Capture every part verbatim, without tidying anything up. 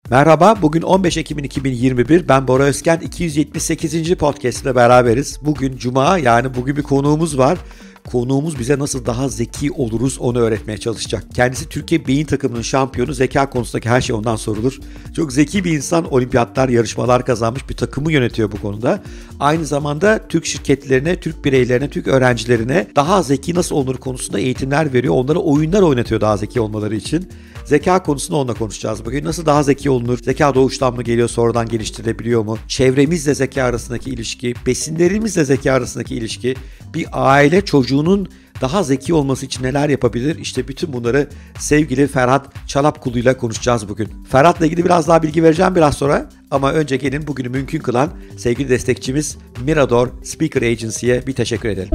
Merhaba, bugün on beş Ekim iki bin yirmi bir. Ben Bora Özken, iki yüz yetmiş sekizinci podcast ile beraberiz. Bugün Cuma, yani bugün bir konuğumuz var. Konuğumuz bize nasıl daha zeki oluruz onu öğretmeye çalışacak. Kendisi Türkiye beyin takımının şampiyonu, zeka konusundaki her şey ondan sorulur. Çok zeki bir insan, olimpiyatlar, yarışmalar kazanmış, bir takımı yönetiyor bu konuda. Aynı zamanda Türk şirketlerine, Türk bireylerine, Türk öğrencilerine daha zeki nasıl olunur konusunda eğitimler veriyor. Onlara oyunlar oynatıyor daha zeki olmaları için. Zeka konusunda onunla konuşacağız bugün. Nasıl daha zeki olunur? Zeka doğuştan mı geliyor, sonradan geliştirilebiliyor mu? Çevremizle zeka arasındaki ilişki, besinlerimizle zeka arasındaki ilişki, bir aile çocuğunun daha zeki olması için neler yapabilir? İşte bütün bunları sevgili Ferhat Çanapkulu ile konuşacağız bugün. Ferhat'la ilgili biraz daha bilgi vereceğim biraz sonra. Ama önce gelin bugünü mümkün kılan sevgili destekçimiz Mirador Speaker Agency'ye bir teşekkür edelim.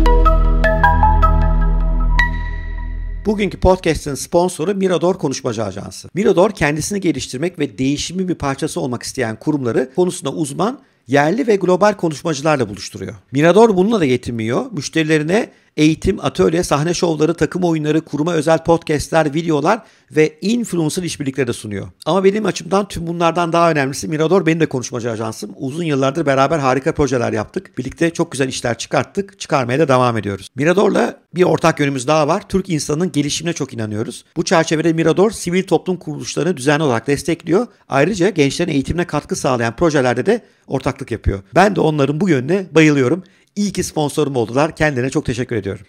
Bugünkü podcast'ın sponsoru Mirador Konuşmacı Ajansı. Mirador kendisini geliştirmek ve değişimin bir parçası olmak isteyen kurumları konusunda uzman, yerli ve global konuşmacılarla buluşturuyor. Mirador bununla da yetinmiyor. Müşterilerine eğitim, atölye, sahne şovları, takım oyunları, kuruma özel podcastler, videolar ve influencer işbirlikleri de sunuyor. Ama benim açımdan tüm bunlardan daha önemlisi Mirador benim de konuşmacı ajansım. Uzun yıllardır beraber harika projeler yaptık. Birlikte çok güzel işler çıkarttık. Çıkarmaya da devam ediyoruz. Mirador'la bir ortak yönümüz daha var. Türk insanının gelişimine çok inanıyoruz. Bu çerçevede Mirador sivil toplum kuruluşlarını düzenli olarak destekliyor. Ayrıca gençlerin eğitimine katkı sağlayan projelerde de ortaklık yapıyor. Ben de onların bu yönüne bayılıyorum. İyi ki sponsorum oldular. Kendilerine çok teşekkür ediyorum.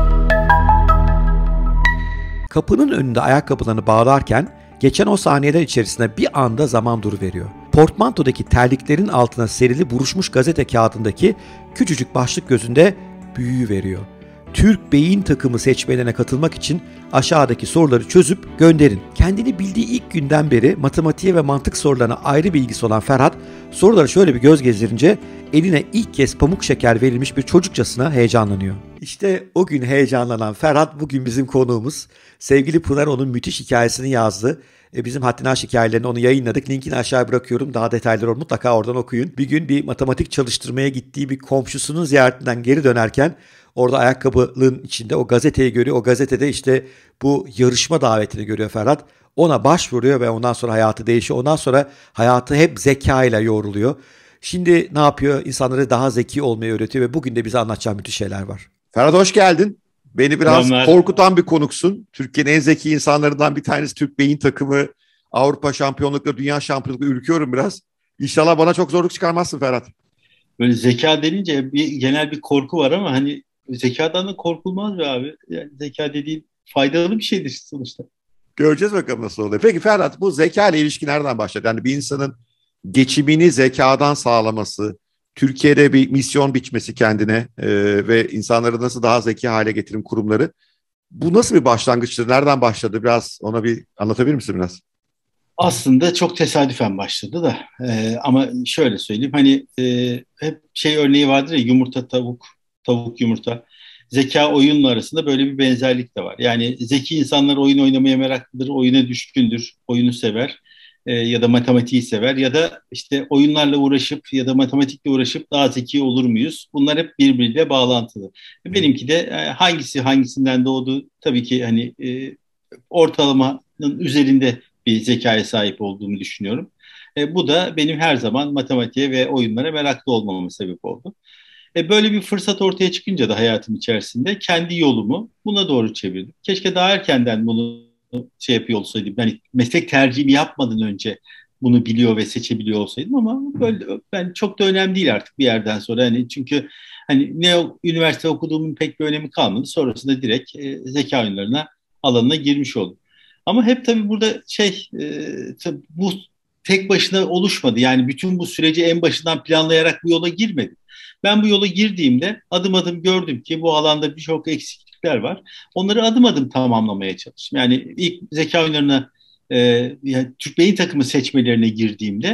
Kapının önünde ayakkabılarını bağlarken geçen o saniyeler içerisinde bir anda zaman duruveriyor. Portmantodaki terliklerin altına serili buruşmuş gazete kağıdındaki küçücük başlık gözünde büyüyüveriyor. Türk beyin takımı seçmelerine katılmak için aşağıdaki soruları çözüp gönderin. Kendini bildiği ilk günden beri matematiğe ve mantık sorularına ayrı bir ilgisi olan Ferhat, soruları şöyle bir göz gezdirince eline ilk kez pamuk şeker verilmiş bir çocukçasına heyecanlanıyor. İşte o gün heyecanlanan Ferhat bugün bizim konuğumuz. Sevgili Pınar onun müthiş hikayesini yazdı. E bizim Haddini Aş hikayelerini onu yayınladık. Linkini aşağı bırakıyorum. Daha detayları olur. Mutlaka oradan okuyun. Bir gün bir matematik çalıştırmaya gittiği bir komşusunun ziyaretinden geri dönerken orada ayakkabılığın içinde o gazeteyi görüyor. O gazetede işte bu yarışma davetini görüyor Ferhat. Ona başvuruyor ve ondan sonra hayatı değişiyor. Ondan sonra hayatı hep zeka ile yoğruluyor. Şimdi ne yapıyor? İnsanları daha zeki olmayı öğretiyor ve bugün de bize anlatacağı müthiş şeyler var. Ferhat hoş geldin. Beni biraz Selamlar. Korkutan bir konuksun. Türkiye'nin en zeki insanlarından bir tanesi Türk beyin takımı. Avrupa şampiyonlukları, dünya şampiyonlukları ürküyorum biraz. İnşallah bana çok zorluk çıkarmazsın Ferhat. Böyle zeka denince bir genel bir korku var ama hani zekadan da korkulmaz be abi. Yani zeka dediğin faydalı bir şeydir sonuçta. Göreceğiz bakalım nasıl oluyor. Peki Ferhat, bu zeka ile ilişki nereden başladı? Yani bir insanın geçimini zekadan sağlaması, Türkiye'de bir misyon biçmesi kendine e, ve insanları nasıl daha zeki hale getirim kurumları. Bu nasıl bir başlangıçtır? Nereden başladı? Biraz ona bir anlatabilir misin biraz? Aslında çok tesadüfen başladı da Ee, ama şöyle söyleyeyim hani e, hep şey örneği vardır ya, yumurta tavuk, tavuk yumurta. Zeka oyunla arasında böyle bir benzerlik de var. Yani zeki insanlar oyun oynamaya meraklıdır, oyuna düşkündür, oyunu sever e, ya da matematiği sever ya da işte oyunlarla uğraşıp ya da matematikle uğraşıp daha zeki olur muyuz? Bunlar hep birbiriyle bağlantılı. Benimki de e, hangisi hangisinden doğdu tabii ki hani e, ortalamanın üzerinde bir zekaya sahip olduğumu düşünüyorum. E, bu da benim her zaman matematiğe ve oyunlara meraklı olmama sebep oldu. E, böyle bir fırsat ortaya çıkınca da hayatım içerisinde kendi yolumu buna doğru çevirdim. Keşke daha erkenden bunu şey yapıyor olsaydım. Yani meslek tercihimi yapmadan önce bunu biliyor ve seçebiliyor olsaydım ama böyle ben çok da önemli değil artık bir yerden sonra. Hani çünkü hani ne üniversite okuduğumun pek bir önemi kalmadı. Sonrasında direkt e, zeka oyunlarına alanına girmiş oldum. Ama hep tabii burada şey e, tabii bu tek başına oluşmadı. Yani bütün bu süreci en başından planlayarak bu yola girmedim. Ben bu yola girdiğimde adım adım gördüm ki bu alanda birçok eksiklikler var. Onları adım adım tamamlamaya çalıştım. Yani ilk zeka oyunlarına e, yani Türk beyin takımı seçmelerine girdiğimde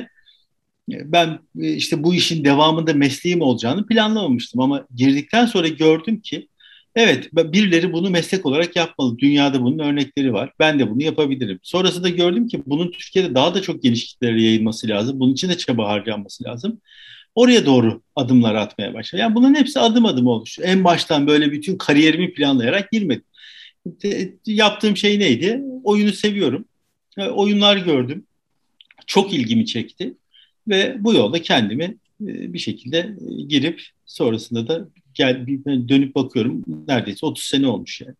e, ben e, işte bu işin devamında mesleğim olacağını planlamamıştım. Ama girdikten sonra gördüm ki evet, birileri bunu meslek olarak yapmalı. Dünyada bunun örnekleri var. Ben de bunu yapabilirim. Sonrasında gördüm ki bunun Türkiye'de daha da çok geniş kitlelere yayılması lazım. Bunun için de çaba harcanması lazım. Oraya doğru adımlar atmaya başladım. Yani bunların hepsi adım adım oluştu. En baştan böyle bütün kariyerimi planlayarak girmedim. De, yaptığım şey neydi? Oyunu seviyorum. E, oyunlar gördüm. Çok ilgimi çekti ve bu yolda kendimi e, bir şekilde e, girip sonrasında da gel dönüp bakıyorum, neredeyse otuz sene olmuş yani.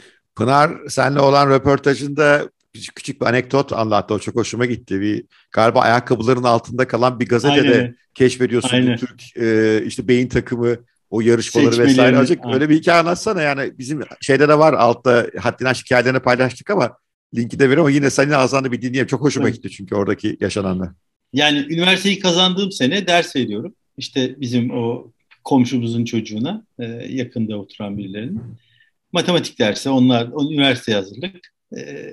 Pınar seninle olan röportajında küçük, küçük bir anekdot anlattı. O çok hoşuma gitti. Bir galiba ayakkabıların altında kalan bir Aynen gazetede öyle. keşfediyorsun bu Aynen. Türk e, işte beyin takımı o yarışmaları vesaire. Seçmelerini. Azıcık öyle bir hikaye anlatsana, yani bizim şeyde de var altta, haddinden aşk hikayelerini paylaştık ama linki de veriyorum ama yine senin ağzından da bir dinleyelim. Çok hoşuma Tabii. gitti çünkü oradaki yaşananlar. Yani üniversiteyi kazandığım sene ders veriyorum. İşte bizim o komşumuzun çocuğuna, e, yakında oturan birilerinin. Matematik dersi, onlar o üniversiteye hazırlık. E,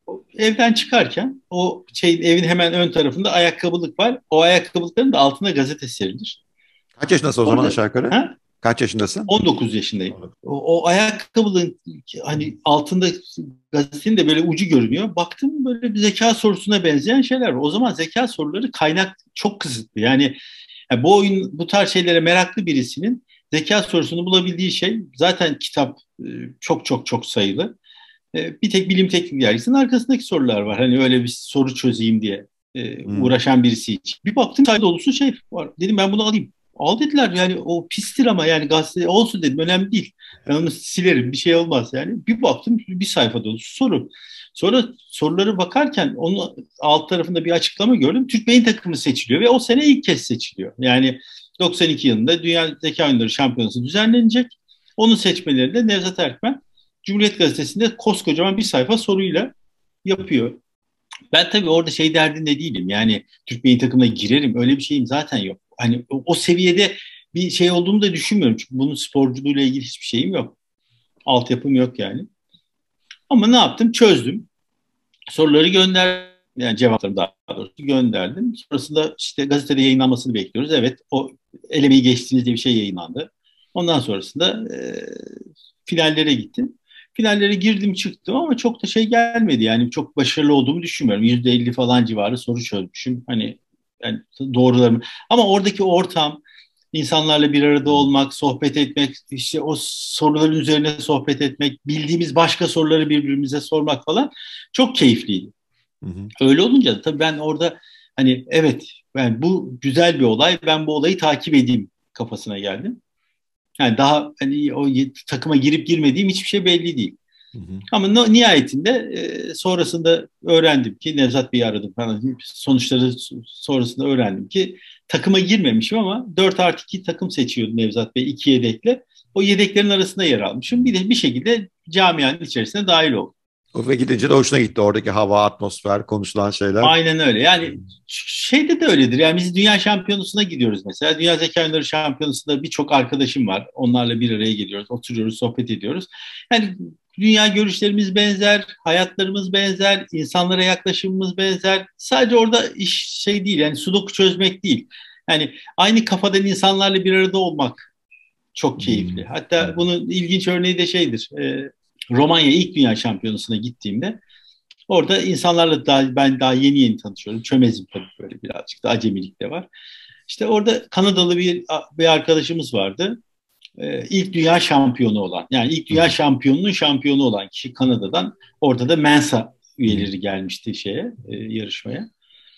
evden çıkarken o şeyin, evin hemen ön tarafında ayakkabılık var. O ayakkabılıkların da altına gazete serilir. Kaç yaşındasın o zaman Orada aşağı yukarı? ha, Kaç yaşındasın? on dokuz yaşındayım. O, o ayakkabının hani altında gazetenin de böyle ucu görünüyor. Baktım böyle bir zeka sorusuna benzeyen şeyler var. O zaman zeka soruları kaynak çok kısıtlı. Yani, yani bu oyun, bu tarz şeylere meraklı birisinin zeka sorusunu bulabildiği şey zaten kitap e, çok çok çok sayılı. E, Bir tek Bilim Teknik Dergisi'nin arkasındaki sorular var. Hani öyle bir soru çözeyim diye e, Hmm. uğraşan birisi için. Bir baktım sayı dolusu şey var. Dedim ben bunu alayım. Al dediler, yani o pistir ama yani gazete olsun dedim, önemli değil. Ben onu silerim, bir şey olmaz yani. Bir baktım bir sayfa dolusu soru. Sonra soruları bakarken onun alt tarafında bir açıklama gördüm. Türk Beyin Takımı seçiliyor ve o sene ilk kez seçiliyor. Yani doksan iki yılında Dünya Zeka Oyunları Şampiyonası düzenlenecek. Onun seçmeleri de Nevzat Erkmen Cumhuriyet Gazetesi'nde koskocaman bir sayfa soruyla yapıyor. Ben tabii orada şey derdinde değilim. Yani Türk Beyin Takımı'na girerim. Öyle bir şeyim zaten yok. Hani o, o seviyede bir şey olduğumu da düşünmüyorum. Çünkü bunun sporculuğuyla ilgili hiçbir şeyim yok. Altyapım yok yani. Ama ne yaptım? Çözdüm. Soruları gönderdim. Yani cevaplarını daha doğrusu gönderdim. Sonrasında işte gazetede yayınlanmasını bekliyoruz. Evet, o elemeyi geçtiğiniz diye bir şey yayınlandı. Ondan sonrasında e, finallere gittim. Finallere girdim çıktım ama çok da şey gelmedi. Yani çok başarılı olduğumu düşünmüyorum. yüzde elli falan civarı soru çözmüşüm. Hani yani doğrularımı. Ama oradaki ortam, insanlarla bir arada olmak, sohbet etmek, işte o soruların üzerine sohbet etmek, bildiğimiz başka soruları birbirimize sormak falan çok keyifliydi. Hı hı. Öyle olunca da tabii ben orada hani evet, ben bu güzel bir olay, ben bu olayı takip edeyim kafasına geldim. Yani daha hani o takıma girip girmediğim hiçbir şey belli değil. Hı hı. Ama no, nihayetinde e, sonrasında öğrendim ki Nevzat Bey'i aradım falan. Sonuçları sonrasında öğrendim ki takıma girmemişim ama dört artı iki takım seçiyordu Nevzat Bey, iki yedekle. O yedeklerin arasında yer almışım. Bir de bir şekilde camianın içerisine dahil oldum. O ve gidince de hoşuna gitti oradaki hava, atmosfer, konuşulan şeyler. Aynen öyle. Yani şeyde de öyledir. Yani biz dünya şampiyonasına gidiyoruz mesela. Dünya Zeka Oyunları Şampiyonası'nda birçok arkadaşım var. Onlarla bir araya geliyoruz, oturuyoruz, sohbet ediyoruz. Yani dünya görüşlerimiz benzer, hayatlarımız benzer, insanlara yaklaşımımız benzer. Sadece orada iş şey değil, yani sudoku çözmek değil. Yani aynı kafadan insanlarla bir arada olmak çok keyifli. Hatta bunun ilginç örneği de şeydir. E, Romanya ilk dünya şampiyonasına gittiğimde orada insanlarla daha, ben daha yeni yeni tanışıyorum. Çömezim tabii, böyle birazcık da acemilik de var. İşte orada Kanadalı bir, bir arkadaşımız vardı. Ee, ilk dünya şampiyonu olan, yani ilk dünya şampiyonunun şampiyonu olan kişi Kanada'dan. Orada da Mensa üyeleri gelmişti şeye, e, yarışmaya.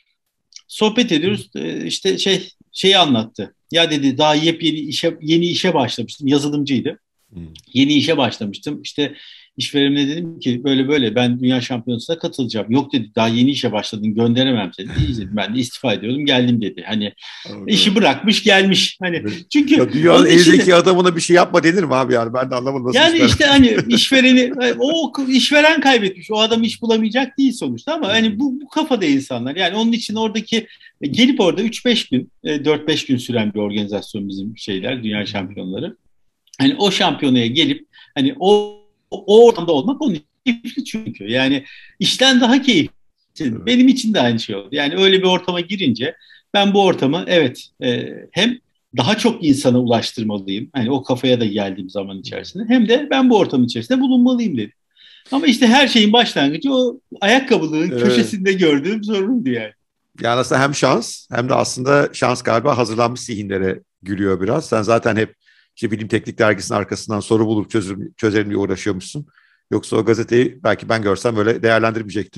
Sohbet ediyoruz. E, işte şey şeyi anlattı. Ya dedi, daha yepyeni işe yeni işe başlamıştım. Yazılımcıydı. Yeni işe başlamıştım. İşte işverenime dedim ki böyle böyle ben dünya şampiyonasına katılacağım. Yok dedi, daha yeni işe başladın, gönderemem seni. İyi dedim, ben de istifa ediyorum, geldim dedi. Hani işi bırakmış gelmiş. Hani çünkü ya dünyanın elindeki adamına bir şey yapma denir mi abi, yani ben de anlamadım nasıl yani işler. işte hani işvereni, o işveren kaybetmiş. O adam iş bulamayacak değil sonuçta ama hani bu, bu kafada insanlar. Yani onun için oradaki gelip orada üç beş gün, dört beş gün süren bir organizasyon bizim şeyler, dünya şampiyonları. Hani o şampiyonaya gelip hani o o ortamda olmak onun için keyifli çünkü. Yani işten daha keyifli. Benim için de aynı şey oldu. Yani öyle bir ortama girince ben bu ortamı evet e, hem daha çok insana ulaştırmalıyım. Hani o kafaya da geldiğim zaman içerisinde, hem de ben bu ortamın içerisinde bulunmalıyım dedim. Ama işte her şeyin başlangıcı o ayakkabılığın Evet. köşesinde gördüğüm sorundu yani. Yani aslında hem şans hem de aslında şans galiba hazırlanmış zihinlere gülüyor biraz. Sen zaten hep işte Bilim Teknik Dergisi'nin arkasından soru bulup çözüm, çözelim diye uğraşıyormuşsun. Yoksa o gazeteyi belki ben görsem böyle değerlendirmeyecektim.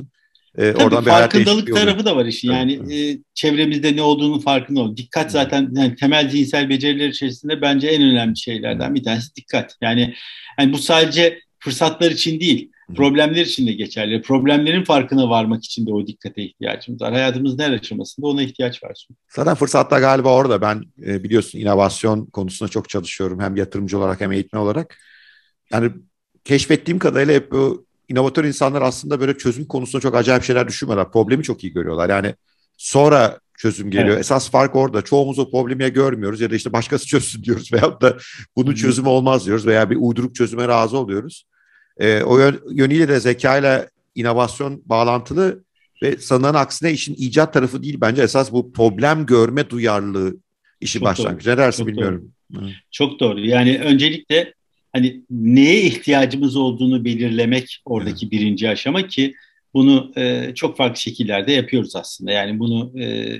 e, Tabii oradan bir hayat farkındalık değişikliği oluyor. tarafı da var işin. Tabii, Yani tabii. e, çevremizde ne olduğunun farkında ol. Dikkat Hı hı. zaten yani temel zihinsel beceriler içerisinde bence en önemli Hı hı. şeylerden bir tanesi dikkat. Yani, yani bu sadece fırsatlar için değil, Hı hı. problemler için de geçerli. Problemlerin farkına varmak için de o dikkate ihtiyacımız var. Hayatımızın her aşamasında ona ihtiyaç var. Zaten fırsatlar galiba orada. Ben e, biliyorsun inovasyon konusunda çok çalışıyorum. Hem yatırımcı olarak hem eğitmen olarak. Yani keşfettiğim kadarıyla hep bu inovatör insanlar aslında böyle çözüm konusunda çok acayip şeyler düşünmüyorlar. Problemi çok iyi görüyorlar. Yani sonra çözüm geliyor. Evet. Esas fark orada. Çoğumuz o problemi ya görmüyoruz ya da işte başkası çözsün diyoruz. Veyahut da bunun Hı hı. çözümü olmaz diyoruz veya bir uyduruk çözüme razı oluyoruz. E, o yön, yönüyle de zekayla inovasyon bağlantılı ve sanılan aksine işin icat tarafı değil bence esas bu problem görme duyarlılığı işin Çok doğru. başlangıcı. Ne dersin Çok doğru. bilmiyorum. Hı. Çok doğru. Yani öncelikle hani neye ihtiyacımız olduğunu belirlemek Evet. oradaki birinci aşama ki bunu e, çok farklı şekillerde yapıyoruz aslında. Yani bunu e,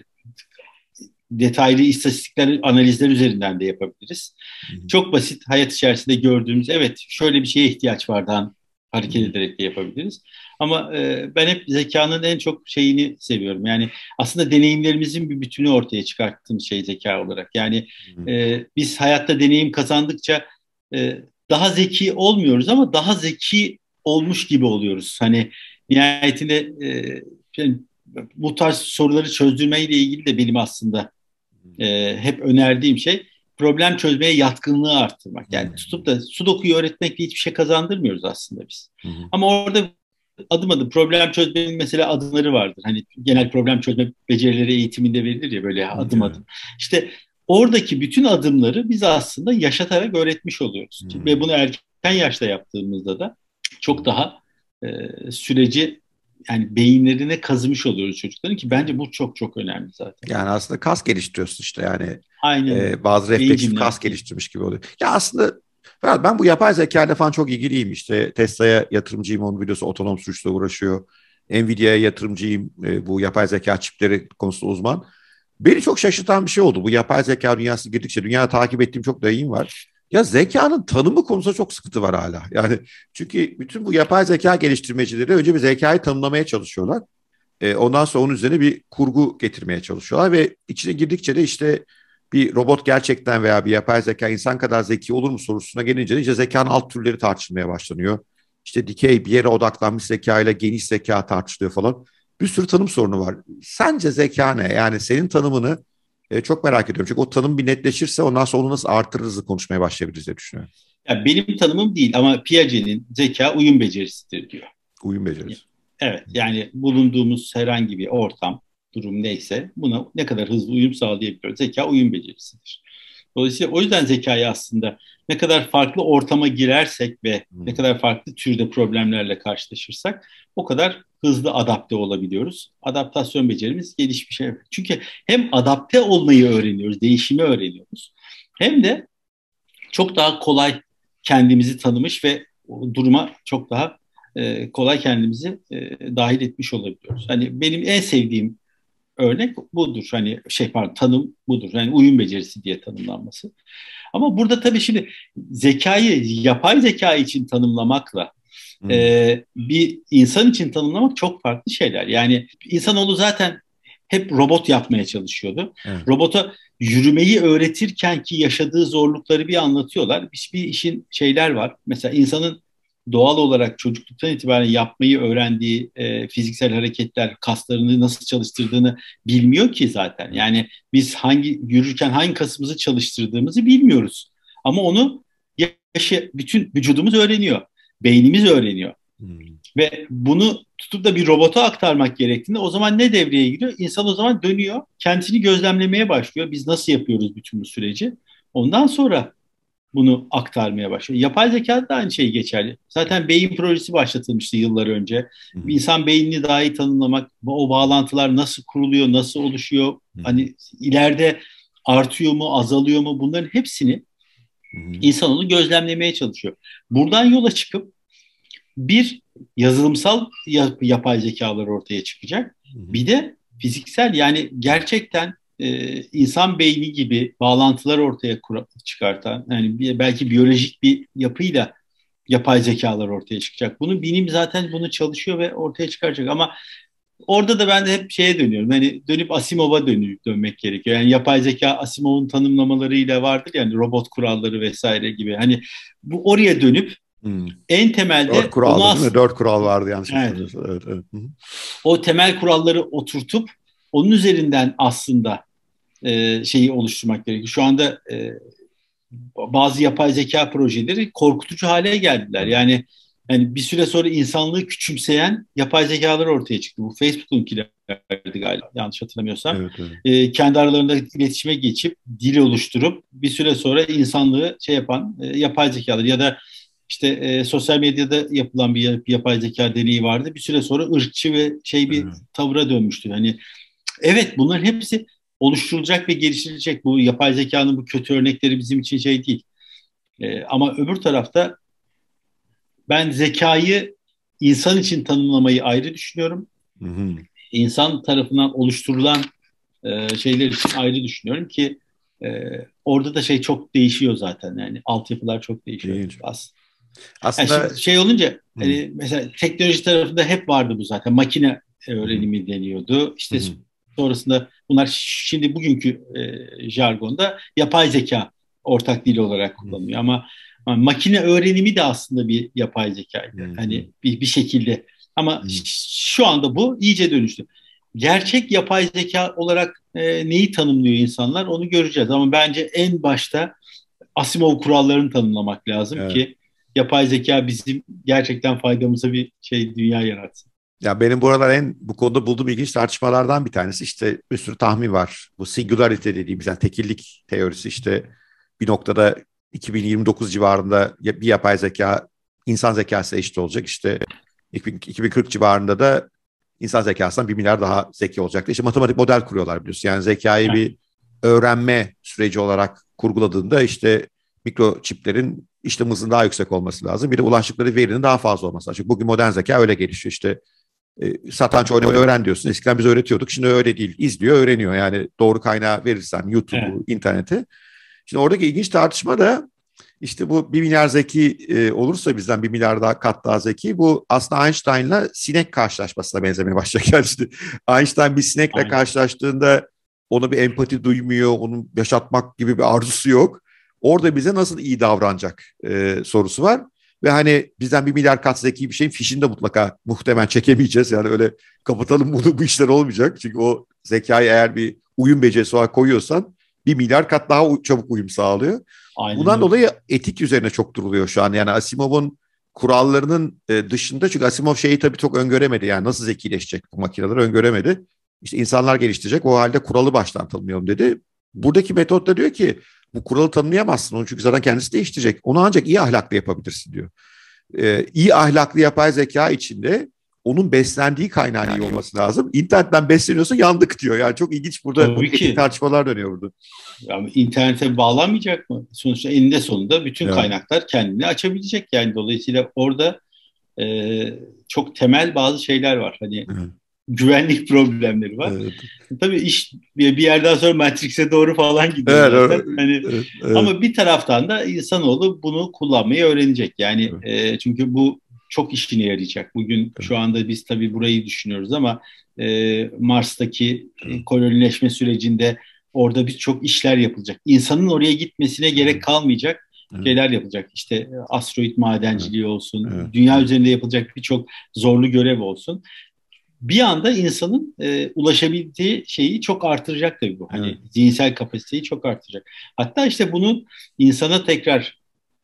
detaylı istatistikler, analizler üzerinden de yapabiliriz. Hı hı. Çok basit hayat içerisinde gördüğümüz, evet şöyle bir şeye ihtiyaç vardan Hı hareket hı. ederek de yapabiliriz. Ama e, ben hep zekanın en çok şeyini seviyorum. Yani aslında deneyimlerimizin bir bütünü ortaya çıkarttığımız şey zeka olarak. Yani Hı hı. e, biz hayatta deneyim kazandıkça e, daha zeki olmuyoruz ama daha zeki olmuş gibi oluyoruz. Hani nihayetinde e, yani bu tarz soruları çözdürmeyle ilgili de benim aslında e, hep önerdiğim şey problem çözmeye yatkınlığı arttırmak. Hı Yani hı. tutup da sudokuyu öğretmekle hiçbir şey kazandırmıyoruz aslında biz. Hı hı. Ama orada adım adım problem çözmenin mesela adımları vardır. Hani genel problem çözme becerileri eğitiminde verilir ya böyle adım Evet. adım. İşte oradaki bütün adımları biz aslında yaşatarak öğretmiş oluyoruz. Hı Ve hı. bunu erken yaşta yaptığımızda da çok daha e, süreci yani beyinlerine kazımış oluyoruz çocukların ki Evet. bence bu çok çok önemli zaten. Yani aslında kas geliştiriyorsun işte yani Aynen öyle. e, bazı Beyin refleksif kas jimnastiği. geliştirmiş gibi oluyor. Ya aslında ben, ben bu yapay zeka ile falan çok ilgiliyim işte Tesla'ya yatırımcıyım onun biliyorsun otonom sürüşle uğraşıyor. Nvidia'ya yatırımcıyım e, bu yapay zeka çipleri konusunda uzman. Beni çok şaşırtan bir şey oldu. Bu yapay zeka dünyası girdikçe dünyada takip ettiğim çok dayım var. Ya zekanın tanımı konusunda çok sıkıntı var hala. Yani çünkü bütün bu yapay zeka geliştirmecileri önce bir zekayı tanımlamaya çalışıyorlar. E, ondan sonra onun üzerine bir kurgu getirmeye çalışıyorlar ve içine girdikçe de işte bir robot gerçekten veya bir yapay zeka insan kadar zeki olur mu sorusuna gelince de işte zekanın alt türleri tartışılmaya başlanıyor. İşte dikey bir yere odaklanmış zeka ile geniş zeka tartışılıyor falan. Bir sürü tanım sorunu var. Sence zeka ne? Yani senin tanımını e, çok merak ediyorum. Çünkü o tanım bir netleşirse ondan sonra onu nasıl artırırız konuşmaya başlayabiliriz diye düşünüyorum. Ya benim tanımım değil ama Piaget'in zeka uyum becerisidir diyor. Uyum becerisi. Evet, yani bulunduğumuz herhangi bir ortam, durum neyse buna ne kadar hızlı uyum sağlayabiliyoruz. Zeka uyum becerisidir. Dolayısıyla o yüzden zekayı aslında ne kadar farklı ortama girersek ve ne Hmm. kadar farklı türde problemlerle karşılaşırsak o kadar hızlı adapte olabiliyoruz. Adaptasyon becerimiz gelişmiş. Şey. Çünkü hem adapte olmayı öğreniyoruz, değişimi öğreniyoruz. Hem de çok daha kolay kendimizi tanımış ve o duruma çok daha e, kolay kendimizi e, dahil etmiş olabiliyoruz. Hani benim en sevdiğim örnek budur. Hani şey pardon tanım budur. Yani uyum becerisi diye tanımlanması. Ama burada tabii şimdi zekayı yapay zeka için tanımlamakla Hmm. e, bir insan için tanımlamak çok farklı şeyler. Yani insanoğlu zaten hep robot yapmaya çalışıyordu. Evet. Robota yürümeyi öğretirken ki yaşadığı zorlukları bir anlatıyorlar. Hiçbir işin şeyler var. Mesela insanın doğal olarak çocukluktan itibaren yapmayı öğrendiği e, fiziksel hareketler, kaslarını nasıl çalıştırdığını bilmiyor ki zaten. Evet. Yani biz hangi yürürken hangi kasımızı çalıştırdığımızı bilmiyoruz. Ama onu yaşı, bütün vücudumuz öğreniyor. Beynimiz öğreniyor. Hmm. Ve bunu tutup da bir robota aktarmak gerektiğinde o zaman ne devreye giriyor? İnsan o zaman dönüyor, kendisini gözlemlemeye başlıyor. Biz nasıl yapıyoruz bütün bu süreci? Ondan sonra bunu aktarmaya başlıyor. Yapay zekada da aynı şey geçerli. Zaten beyin projesi başlatılmıştı yıllar önce. Hmm. İnsan beynini daha iyi tanımlamak, o bağlantılar nasıl kuruluyor, nasıl oluşuyor, Hmm. hani ileride artıyor mu, azalıyor mu bunların hepsini Hmm. insanoğlu gözlemlemeye çalışıyor. Buradan yola çıkıp bir yazılımsal yapay zekalar ortaya çıkacak. Hmm. Bir de fiziksel yani gerçekten e, insan beyni gibi bağlantılar ortaya çıkartan yani belki biyolojik bir yapıyla yapay zekalar ortaya çıkacak. Bunun bilim zaten bunu çalışıyor ve ortaya çıkaracak ama orada da ben de hep şeye dönüyorum. Hani dönüp Asimov'a dönüp dönmek gerekiyor. Yani yapay zeka Asimov'un tanımlamalarıyla vardır yani robot kuralları vesaire gibi. Hani bu oraya dönüp Hmm. en Dört temelde onu kuraldı değil mi? as Dört kural vardı yanlış evet, hatırlamıyorsam. Evet, evet. Hı hı. o temel kuralları oturtup onun üzerinden aslında e, şeyi oluşturmak gerekiyor. Şu anda e, bazı yapay zeka projeleri korkutucu hale geldiler. Evet. Yani yani bir süre sonra insanlığı küçümseyen yapay zekalar ortaya çıktı. Bu Facebook'unkilerdi galiba yanlış hatırlamıyorsam. Evet, evet. E, kendi aralarında iletişime geçip dil oluşturup bir süre sonra insanlığı şey yapan e, yapay zekalar ya da işte e, sosyal medyada yapılan bir, bir yapay zeka deneyi vardı. Bir süre sonra ırkçı ve şey bir Evet. tavıra dönmüştü. Hani evet bunların hepsi oluşturulacak ve geliştirilecek. Bu yapay zekanın bu kötü örnekleri bizim için şey değil. Ee, ama öbür tarafta ben zekayı insan için tanımlamayı ayrı düşünüyorum. Hı hı. İnsan tarafından oluşturulan e, şeyler için ayrı düşünüyorum ki e, orada da şey çok değişiyor zaten. Yani altyapılar çok değişiyor İlginç. aslında. Yani Aslında şimdi şey olunca hı hani mesela teknoloji tarafında hep vardı bu zaten. Makine hı hı. öğrenimi deniyordu. Hı İşte hı. sonrasında bunlar şimdi bugünkü e, jargonda yapay zeka ortak dil olarak kullanılıyor. Ama, ama makine öğrenimi de aslında bir yapay Hı zekaydı. hı. Hani bir, bir şekilde. Ama Hı. şu anda bu iyice dönüştü. Gerçek yapay zeka olarak e, neyi tanımlıyor insanlar onu göreceğiz. Ama bence en başta Asimov kurallarını tanımlamak lazım Evet. ki yapay zeka bizim gerçekten faydamıza bir şey dünya yaratsın. Ya benim bu aralar en bu konuda bulduğum ilginç tartışmalardan bir tanesi işte bir sürü tahmin var. Bu singularity dediğimiz yani tekillik teorisi işte bir noktada iki bin yirmi dokuz civarında bir yapay zeka insan zekası eşit olacak. İşte iki bin kırk civarında da insan zekasından bir milyar daha zeki olacak. İşte matematik model kuruyorlar biliyorsun. Yani zekayı Evet, bir öğrenme süreci olarak kurguladığında işte mikroçiplerin işlem hızının daha yüksek olması lazım. Bir de ulaştıkları verinin daha fazla olması lazım. Çünkü bugün modern zeka öyle gelişiyor. İşte e, satranç oynamayı öğren diyorsun. Eskiden biz öğretiyorduk. Şimdi öyle değil. İzliyor, öğreniyor. Yani doğru kaynağı verirsen evet, YouTube'u, interneti. Şimdi oradaki ilginç tartışma da işte bu bir milyar zeki e, olursa bizden bir milyar daha kat daha zeki bu aslında Einstein'la sinek karşılaşmasına benzemeye başlayacak. Yani işte Einstein bir sinekle aynen. karşılaştığında ona bir empati duymuyor, onu yaşatmak gibi bir arzusu yok. Orada bize nasıl iyi davranacak e, sorusu var. Ve hani bizden bir milyar kat zeki bir şeyin fişini de mutlaka muhtemelen çekemeyeceğiz. Yani öyle kapatalım bunu bu işler olmayacak. Çünkü o zekayı eğer bir uyum becerisi olarak koyuyorsan bir milyar kat daha çabuk uyum sağlıyor. Aynen Bundan öyle. dolayı etik üzerine çok duruluyor şu an. Yani Asimov'un kurallarının e, dışında çünkü Asimov şeyi tabii çok öngöremedi. Yani nasıl zekileşecek bu makineler öngöremedi. İşte insanlar geliştirecek o halde kuralı baştan tanımlayalım dedi. Buradaki metot da diyor ki bu kuralı tanımlayamazsın onu çünkü zaten kendisi değiştirecek. Onu ancak iyi ahlaklı yapabilirsin diyor. Ee, iyi ahlaklı yapay zeka içinde onun beslendiği kaynağın iyi olması lazım. İnternetten besleniyorsa yandık diyor. Yani çok ilginç burada Tabii etik ki. tartışmalar dönüyor burada. Yani internete bağlanmayacak mı? Sonuçta eninde sonunda bütün Evet. kaynaklar kendini açabilecek. Yani dolayısıyla orada e, çok temel bazı şeyler var. Hani Evet. güvenlik problemleri var. Evet. Tabii iş bir bir yerden sonra Matrix'e doğru falan gidiyor Evet, evet, zaten. Hani evet, evet, ama bir taraftan da insanoğlu bunu kullanmayı öğrenecek. Yani e, çünkü bu çok işine yarayacak. Bugün şu anda biz tabii burayı düşünüyoruz ama e, Mars'taki e, kolonileşme sürecinde orada birçok işler yapılacak. İnsanın oraya gitmesine gerek kalmayacak evet, şeyler yapılacak. İşte e, asteroid evet, madenciliği olsun, evet, dünya evet, üzerinde yapılacak birçok zorlu görev olsun bir anda insanın e, ulaşabildiği şeyi çok artıracak tabii bu. evet, Hani zihinsel kapasiteyi çok artıracak. Hatta işte bunun insana tekrar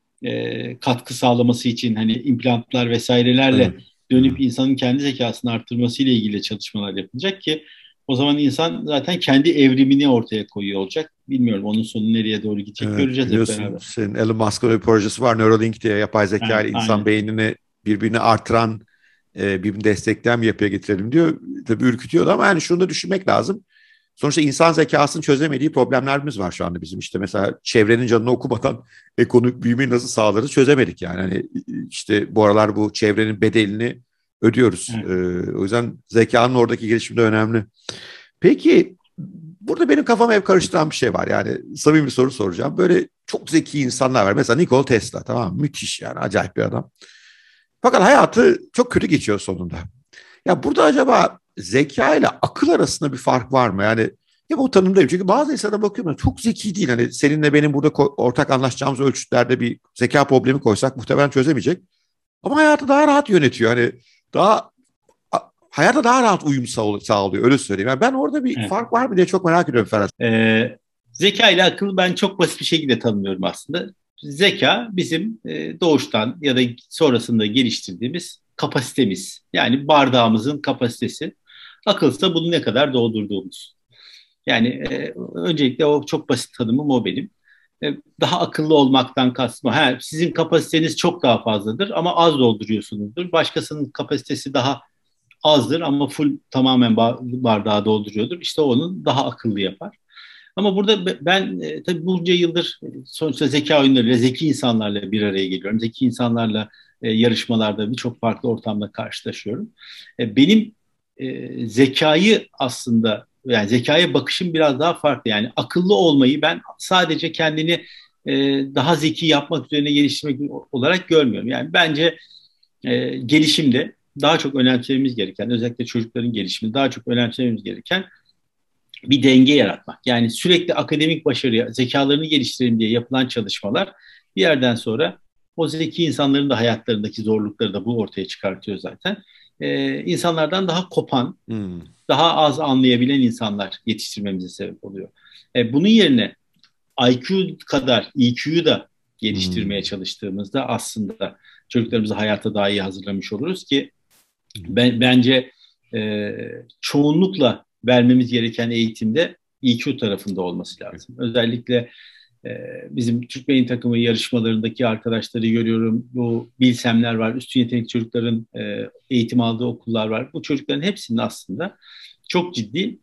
e, katkı sağlaması için hani implantlar evet, vesairelerle evet, dönüp insanın kendi zekasını arttırması ile ilgili çalışmalar yapılacak ki o zaman insan zaten kendi evrimini ortaya koyuyor olacak. Bilmiyorum onun sonu nereye doğru gidecek evet. göreceğiz hep Biliyorsun beraber. senin Elon Musk'ın bir projesi var Neuralink diye yapay zeka Yani, ile insan aynen. beynini birbirini artıran e, birbirini destekleyen bir yapıya getirelim diyor. Tabii ürkütüyordu ama yani şunu da düşünmek lazım. Sonuçta insan zekasının çözemediği problemlerimiz var şu anda bizim. İşte mesela çevrenin canını okumadan ekonomik büyümeyi nasıl sağlarız çözemedik yani. Hani işte bu aralar bu çevrenin bedelini ödüyoruz. Evet. Ee, o yüzden zekanın oradaki gelişimi de önemli. Peki burada benim kafam hep karıştıran bir şey var. Yani samimi bir soru soracağım. Böyle çok zeki insanlar var. Mesela Nikola Tesla tamam mı? Müthiş yani acayip bir adam. Fakat hayatı çok kötü geçiyor sonunda. Ya burada acaba zeka ile akıl arasında bir fark var mı? Yani ya bu tanımdayım. Çünkü bazı insana bakıyorum çok zeki değil. Hani seninle benim burada ortak anlaşacağımız ölçütlerde bir zeka problemi koysak muhtemelen çözemeyecek. Ama hayatı daha rahat yönetiyor. Hani daha hayata daha rahat uyum sağlıyor. Öyle söyleyeyim. Yani ben orada bir evet. fark var mı diye çok merak ediyorum Ferhat. Ee, zeka ile akıl ben çok basit bir şekilde tanımlıyorum aslında. Zeka bizim e, doğuştan ya da sonrasında geliştirdiğimiz kapasitemiz. Yani bardağımızın kapasitesi. Akılsa bunu ne kadar doldurduğumuz. Yani e, öncelikle o çok basit tanımım o benim. E, daha akıllı olmaktan kastım. Ha, sizin kapasiteniz çok daha fazladır ama az dolduruyorsunuzdur. Başkasının kapasitesi daha azdır ama full tamamen bardağı dolduruyordur. İşte onun daha akıllı yapar. Ama burada ben e, tabii bunca yıldır sonuçta zeka oyunlarıyla, zeki insanlarla bir araya geliyorum. Zeki insanlarla e, yarışmalarda birçok farklı ortamda karşılaşıyorum. E, benim e, zekayı aslında, yani zekaya bakışım biraz daha farklı. Yani akıllı olmayı ben sadece kendini e, daha zeki yapmak üzerine geliştirmek olarak görmüyorum. Yani bence e, gelişimde daha çok önemsememiz gereken, özellikle çocukların gelişiminde daha çok önemsememiz gereken bir denge yaratmak. Yani sürekli akademik başarıya, zekalarını geliştirelim diye yapılan çalışmalar bir yerden sonra o zeki insanların da hayatlarındaki zorlukları da bu ortaya çıkartıyor zaten. Ee, insanlardan daha kopan, hmm. daha az anlayabilen insanlar yetiştirmemize sebep oluyor. Ee, bunun yerine I Q kadar E Q'yu da geliştirmeye hmm. çalıştığımızda aslında çocuklarımızı hayata daha iyi hazırlamış oluruz ki ben, bence e, çoğunlukla vermemiz gereken eğitimde E Q tarafında olması lazım. Özellikle e, bizim Türk Beyin Takımı yarışmalarındaki arkadaşları görüyorum. Bu bilsemler var, üstün yetenekli çocukların e, eğitim aldığı okullar var. Bu çocukların hepsinin aslında çok ciddi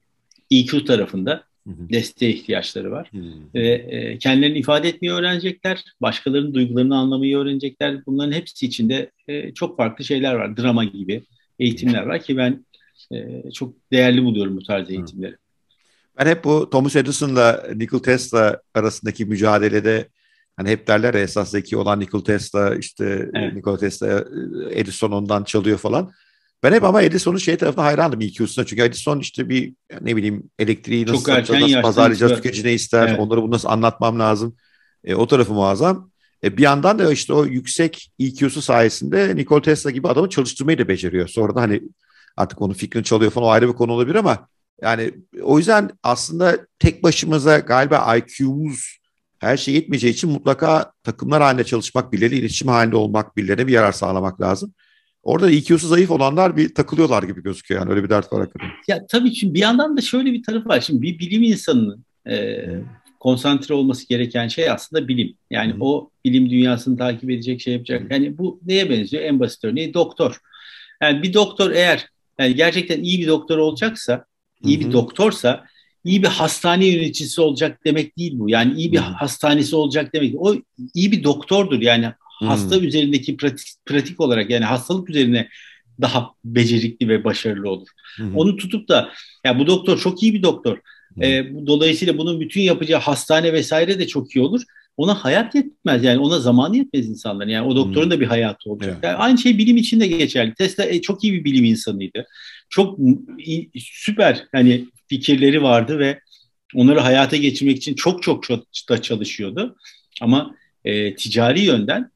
E Q tarafında desteğe ihtiyaçları var. Ve e, kendilerini ifade etmeyi öğrenecekler, başkalarının duygularını anlamayı öğrenecekler. Bunların hepsi içinde e, çok farklı şeyler var. Drama gibi eğitimler var ki ben e, çok değerli buluyorum bu tarz eğitimleri. Ben hep bu Thomas Edison'la Nikola Tesla arasındaki mücadelede hani hep derler ya esas zeki olan Nikola Tesla, işte evet. Nikola Tesla Edison ondan çalıyor falan. Ben hep ama Edison'un şey tarafına hayrandım E Q'suna. Çünkü Edison işte bir ne bileyim elektriği nasıl satacağız, nasıl pazarlayacağız, tüketici ne ister, evet. onları bunu nasıl anlatmam lazım. E, o tarafı muazzam. E, bir yandan da işte o yüksek E Q'su sayesinde Nikola Tesla gibi adamı çalıştırmayı da beceriyor. Sonra da hani artık onun fikrini çalıyor falan, o ayrı bir konu olabilir ama yani o yüzden aslında tek başımıza galiba I Q'muz her şey yetmeyeceği için mutlaka takımlar halinde çalışmak, birileriyle iletişim halinde olmak, birilerine bir yarar sağlamak lazım. Orada E Q'su zayıf olanlar bir takılıyorlar gibi gözüküyor, yani öyle bir dert var hakikaten. Ya tabii şimdi bir yandan da şöyle bir tarafı var. Şimdi bir bilim insanının e, konsantre olması gereken şey aslında bilim. Yani hmm. o bilim dünyasını takip edecek, şey yapacak. Hmm. Yani bu neye benziyor? En basit örneği doktor. Yani bir doktor eğer yani gerçekten iyi bir doktor olacaksa, iyi hmm. bir doktorsa iyi bir hastane yöneticisi olacak demek değil bu. Yani iyi bir hmm. hastanesi olacak demek değil. O iyi bir doktordur. Yani hasta hmm. üzerindeki pratik, pratik olarak yani hastalık üzerine daha becerikli ve başarılı olur. Hmm. Onu tutup da ya bu doktor çok iyi bir doktor. Hmm. E, bu, dolayısıyla bunun bütün yapacağı hastane vesaire de çok iyi olur. Ona hayat yetmez, yani ona zamanı yetmez insanların. Yani o doktorun hmm. da bir hayatı olacak. Evet. Yani aynı şey bilim için de geçerli. Tesla e, çok iyi bir bilim insanıydı. Çok iyi, süper hani fikirleri vardı ve onları hayata geçirmek için çok çok çok da çalışıyordu. Ama e, ticari yönden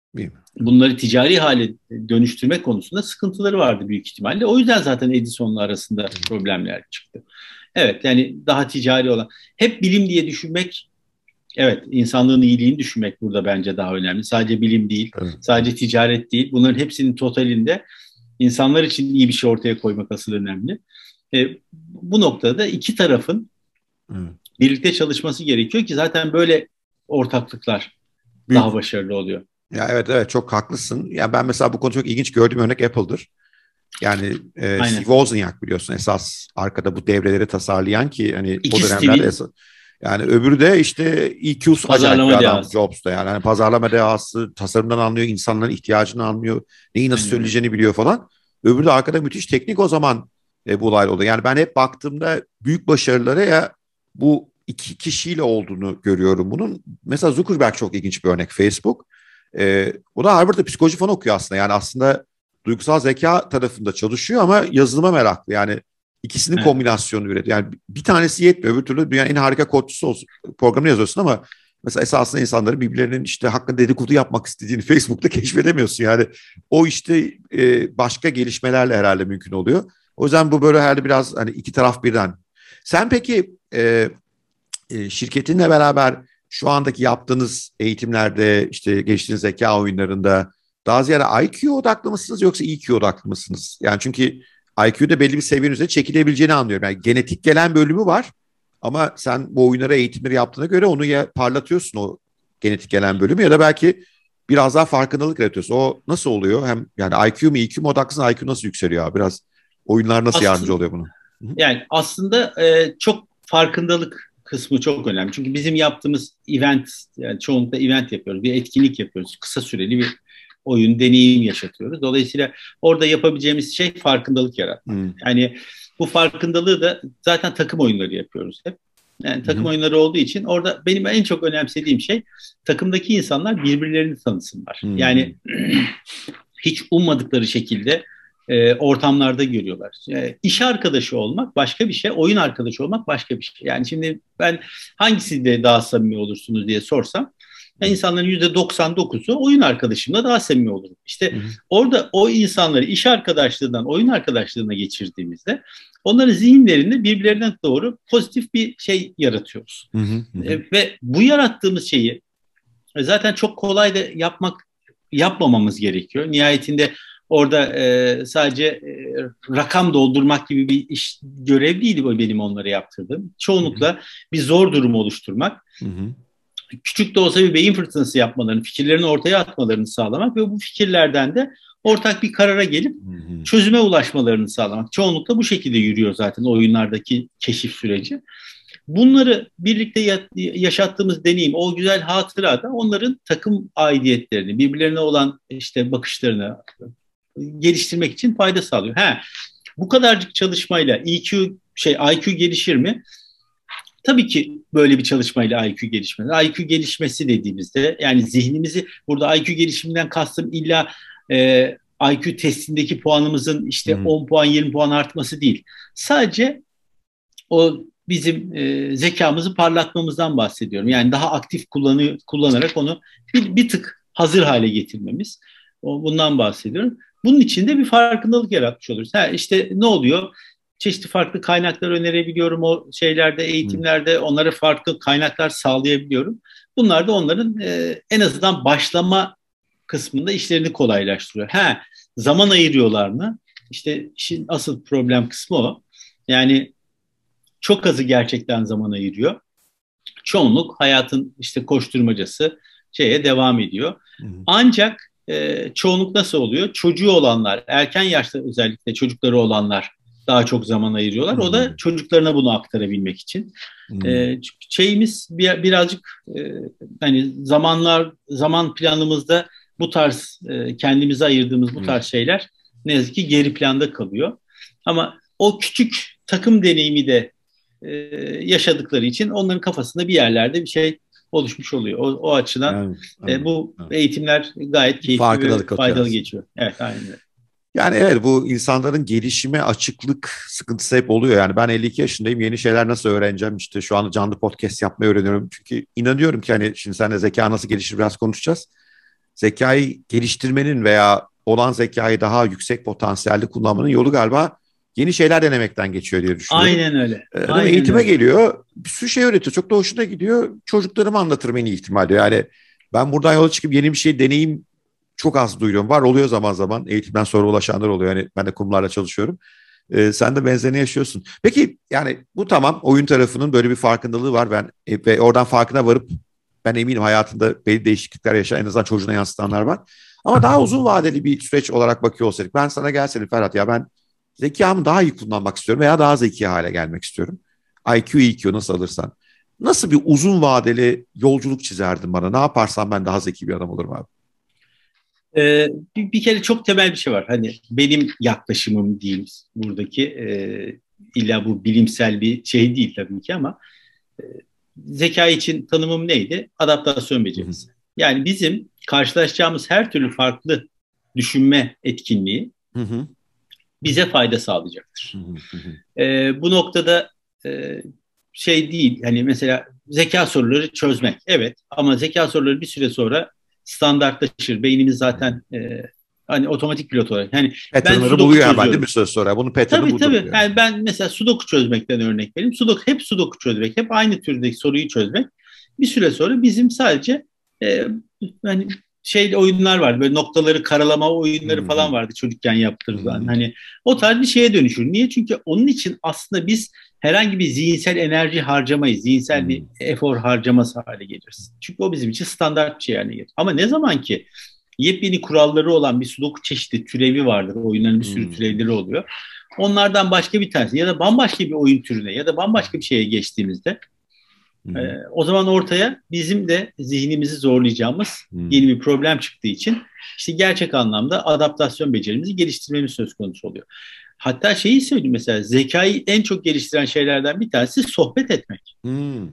bunları ticari hale dönüştürme konusunda sıkıntıları vardı büyük ihtimalle. O yüzden zaten Edison'la arasında problemler çıktı. Evet, yani daha ticari olan. Hep bilim diye düşünmek, evet, insanlığın iyiliğini düşünmek burada bence daha önemli. Sadece bilim değil, evet. sadece ticaret değil. Bunların hepsinin totalinde insanlar için iyi bir şey ortaya koymak asıl önemli. E, bu noktada iki tarafın evet. birlikte çalışması gerekiyor ki zaten böyle ortaklıklar Büyük. daha başarılı oluyor. Ya evet evet çok haklısın. Ya ben mesela bu konuda çok ilginç gördüğüm örnek Apple'dır. Yani e, Steve Wozniak biliyorsun esas arkada bu devreleri tasarlayan ki hani İki o dönemlerde esas, yani öbürü de işte E Q'su acayip bir adam Jobs'ta yani. yani pazarlama dehası, tasarımdan anlıyor, insanların ihtiyacını anlıyor, neyi nasıl söyleyeceğini biliyor falan. Öbürü de arkada müthiş teknik, o zaman e, bu olay oldu. Yani ben hep baktığımda büyük başarılara ya bu iki kişiyle olduğunu görüyorum bunun. Mesela Zuckerberg çok ilginç bir örnek, Facebook. Ee, o da Harvard'da psikoloji falan okuyor aslında. Yani aslında duygusal zeka tarafında çalışıyor ama yazılıma meraklı. Yani ikisinin Evet. kombinasyonunu üretiyor. Yani bir tanesi yetmiyor. Öbür türlü dünyanın en harika kodcusu olsun, programını yazıyorsun ama mesela esasında insanların birbirlerinin işte hakkında dedikodu yapmak istediğini Facebook'ta keşfedemiyorsun. Yani o işte e, başka gelişmelerle herhalde mümkün oluyor. O yüzden bu böyle herhalde biraz hani iki taraf birden. Sen peki e, e, şirketinle beraber şu andaki yaptığınız eğitimlerde işte geliştirdiğiniz zeka oyunlarında daha ziyade I Q odaklı mısınız yoksa E Q odaklı mısınız? Yani çünkü I Q'da belli bir seviyenin üzerine çekilebileceğini anlıyorum. Yani genetik gelen bölümü var ama sen bu oyunlara eğitimleri yaptığına göre onu ya parlatıyorsun o genetik gelen bölümü ya da belki biraz daha farkındalık yaratıyorsun. O nasıl oluyor? Hem yani I Q mu E Q mu odaklısın, I Q nasıl yükseliyor abi? Biraz oyunlar nasıl yardımcı Aslında oluyor bunu? yani aslında e, çok farkındalık kısmı çok önemli. Çünkü bizim yaptığımız event, yani çoğunlukla event yapıyoruz. Bir etkinlik yapıyoruz. Kısa süreli bir oyun, deneyim yaşatıyoruz. Dolayısıyla orada yapabileceğimiz şey farkındalık yaratmak. Hmm. Yani bu farkındalığı da zaten takım oyunları yapıyoruz hep. Yani takım Hı hı. oyunları olduğu için orada benim en çok önemsediğim şey takımdaki insanlar birbirlerini tanısınlar. Hmm. Yani hiç ummadıkları şekilde e, ortamlarda görüyorlar. E, iş arkadaşı olmak başka bir şey, oyun arkadaşı olmak başka bir şey. Yani şimdi ben hangisiyle daha samimi olursunuz diye sorsam, yani insanların yüzde doksan dokuzu oyun arkadaşımla daha samimi olur. İşte Hı hı. orada o insanları iş arkadaşlığından oyun arkadaşlığına geçirdiğimizde onların zihinlerinde birbirlerinden doğru pozitif bir şey yaratıyoruz. Hı hı. Hı. E, ve bu yarattığımız şeyi zaten çok kolay da yapmak yapmamamız gerekiyor. Nihayetinde orada e, sadece e, rakam doldurmak gibi bir iş görev değil bu benim onlara yaptırdığım. Çoğunlukla bir zor durum oluşturmak, Hı hı. küçük de olsa bir beyin fırtınası yapmalarını, fikirlerini ortaya atmalarını sağlamak ve bu fikirlerden de ortak bir karara gelip Hı hı. çözüme ulaşmalarını sağlamak. Çoğunlukla bu şekilde yürüyor zaten oyunlardaki keşif süreci. Bunları birlikte yaşattığımız deneyim, o güzel hatıra da onların takım aidiyetlerini, birbirlerine olan işte bakışlarını geliştirmek için fayda sağlıyor. Ha, bu kadarcık çalışmayla E Q şey I Q gelişir mi? Tabii ki böyle bir çalışmayla I Q gelişmez. I Q gelişmesi dediğimizde yani zihnimizi burada I Q gelişiminden kastım illa e, I Q testindeki puanımızın işte Hı hı. on puan yirmi puan artması değil. Sadece o bizim e, zekamızı parlatmamızdan bahsediyorum. Yani daha aktif kullanı, kullanarak onu bir, bir tık hazır hale getirmemiz. O, bundan bahsediyorum. Bunun için de bir farkındalık yaratmış oluruz. Ha, işte ne oluyor? Çeşitli farklı kaynaklar önerebiliyorum o şeylerde, Hı. eğitimlerde. Onlara farklı kaynaklar sağlayabiliyorum. Bunlar da onların e, en azından başlama kısmında işlerini kolaylaştırıyor. Ha, zaman ayırıyorlar mı? İşte işin asıl problem kısmı o. Yani çok azı gerçekten zaman ayırıyor. Çoğunluk hayatın işte koşturmacası şeye devam ediyor. Hı hı. Ancak e, çoğunluk nasıl oluyor? Çocuğu olanlar, erken yaşta özellikle çocukları olanlar daha çok zaman ayırıyorlar. O Hı. da çocuklarına bunu aktarabilmek için. Hı. E, şeyimiz bir, birazcık e, hani zamanlar zaman planımızda bu tarz e, kendimize ayırdığımız bu Hı. tarz şeyler ne yazık ki geri planda kalıyor. Ama o küçük takım deneyimi de e, yaşadıkları için onların kafasında bir yerlerde bir şey oluşmuş oluyor. O, o açıdan Yani, e, anladım. bu Evet. eğitimler gayet Bir keyifli ve farkındalık katıyor faydalı aslında. geçiyor. Evet, aynen öyle. Yani evet bu insanların gelişime açıklık sıkıntısı hep oluyor. Yani ben elli iki yaşındayım yeni şeyler nasıl öğreneceğim işte şu anda canlı podcast yapmayı öğreniyorum. Çünkü inanıyorum ki hani şimdi seninle zeka nasıl gelişir biraz konuşacağız. Zekayı geliştirmenin veya olan zekayı daha yüksek potansiyelde kullanmanın yolu galiba yeni şeyler denemekten geçiyor diye düşünüyorum. Aynen öyle. Ee, değil mi? Aynen Eğitime öyle. geliyor bir sürü şey öğretiyor çok da hoşuna gidiyor. Çocuklarıma anlatırım en iyi ihtimalle. Yani ben buradan yola çıkıp yeni bir şey deneyim çok az duyuyorum. Var oluyor zaman zaman. Eğitimden sonra ulaşanlar oluyor. Yani ben de kurumlarla çalışıyorum. Ee, sen de benzerini yaşıyorsun. Peki yani bu tamam oyun tarafının böyle bir farkındalığı var. Ben e, ve oradan farkına varıp ben eminim hayatında belli değişiklikler yaşayan en azından çocuğuna yansıtanlar var. Ama daha uzun vadeli bir süreç olarak bakıyor olsaydık. Ben sana gelseydim Ferhat ya ben zekamı daha iyi kullanmak istiyorum veya daha zeki hale gelmek istiyorum. I Q, E Q nasıl alırsan. Nasıl bir uzun vadeli yolculuk çizerdin bana? Ne yaparsam ben daha zeki bir adam olurum abi? Ee, bir, bir kere çok temel bir şey var. Hani benim yaklaşımım diyeyim buradaki. E, illa bu bilimsel bir şey değil tabii ki ama e, zeka için tanımım neydi? Adaptasyon Hı hı. becerisi. Yani bizim karşılaşacağımız her türlü farklı düşünme etkinliği Hı hı. Bize fayda sağlayacaktır. Hı hı hı. E, bu noktada e, şey değil, hani mesela zeka soruları çözmek, evet, ama zeka soruları bir süre sonra standartlaşır. Beynimiz zaten e, hani otomatik pilot olarak. Yani ben Pattern'ları sudoku buluyor hemen değil mi çözüyorum. bir süre sonra? Bunun pattern'ı Tabii budur tabii. diyor. Yani ben mesela sudoku çözmekten örnek vereyim. Sudoku, hep sudoku çözmek, hep aynı türdeki soruyu çözmek. Bir süre sonra bizim sadece e, hani şey oyunlar vardı. Böyle noktaları karalama Hı oyunları falan hı. vardı çocukken Hı yaptırılan. hı. Hani o tarz bir şeye dönüşür. Niye? Çünkü onun için aslında biz herhangi bir zihinsel enerji harcamayız. Zihinsel bir Hı efor harcaması hale geliriz. Çünkü o bizim için standart bir şey haline gelir. Ama ne zaman ki yepyeni kuralları olan bir sudoku çeşidi türevi vardır. Oyunların bir sürü hı. türevleri oluyor. Onlardan başka bir tanesi ya da bambaşka bir oyun türüne ya da bambaşka bir şeye geçtiğimizde Hı e, hı. o zaman ortaya bizim de zihnimizi zorlayacağımız Hı. yeni bir problem çıktığı için işte gerçek anlamda adaptasyon becerimizi geliştirmemiz söz konusu oluyor. Hatta şeyi söyleyeyim, mesela zekayı en çok geliştiren şeylerden bir tanesi sohbet etmek. Hı.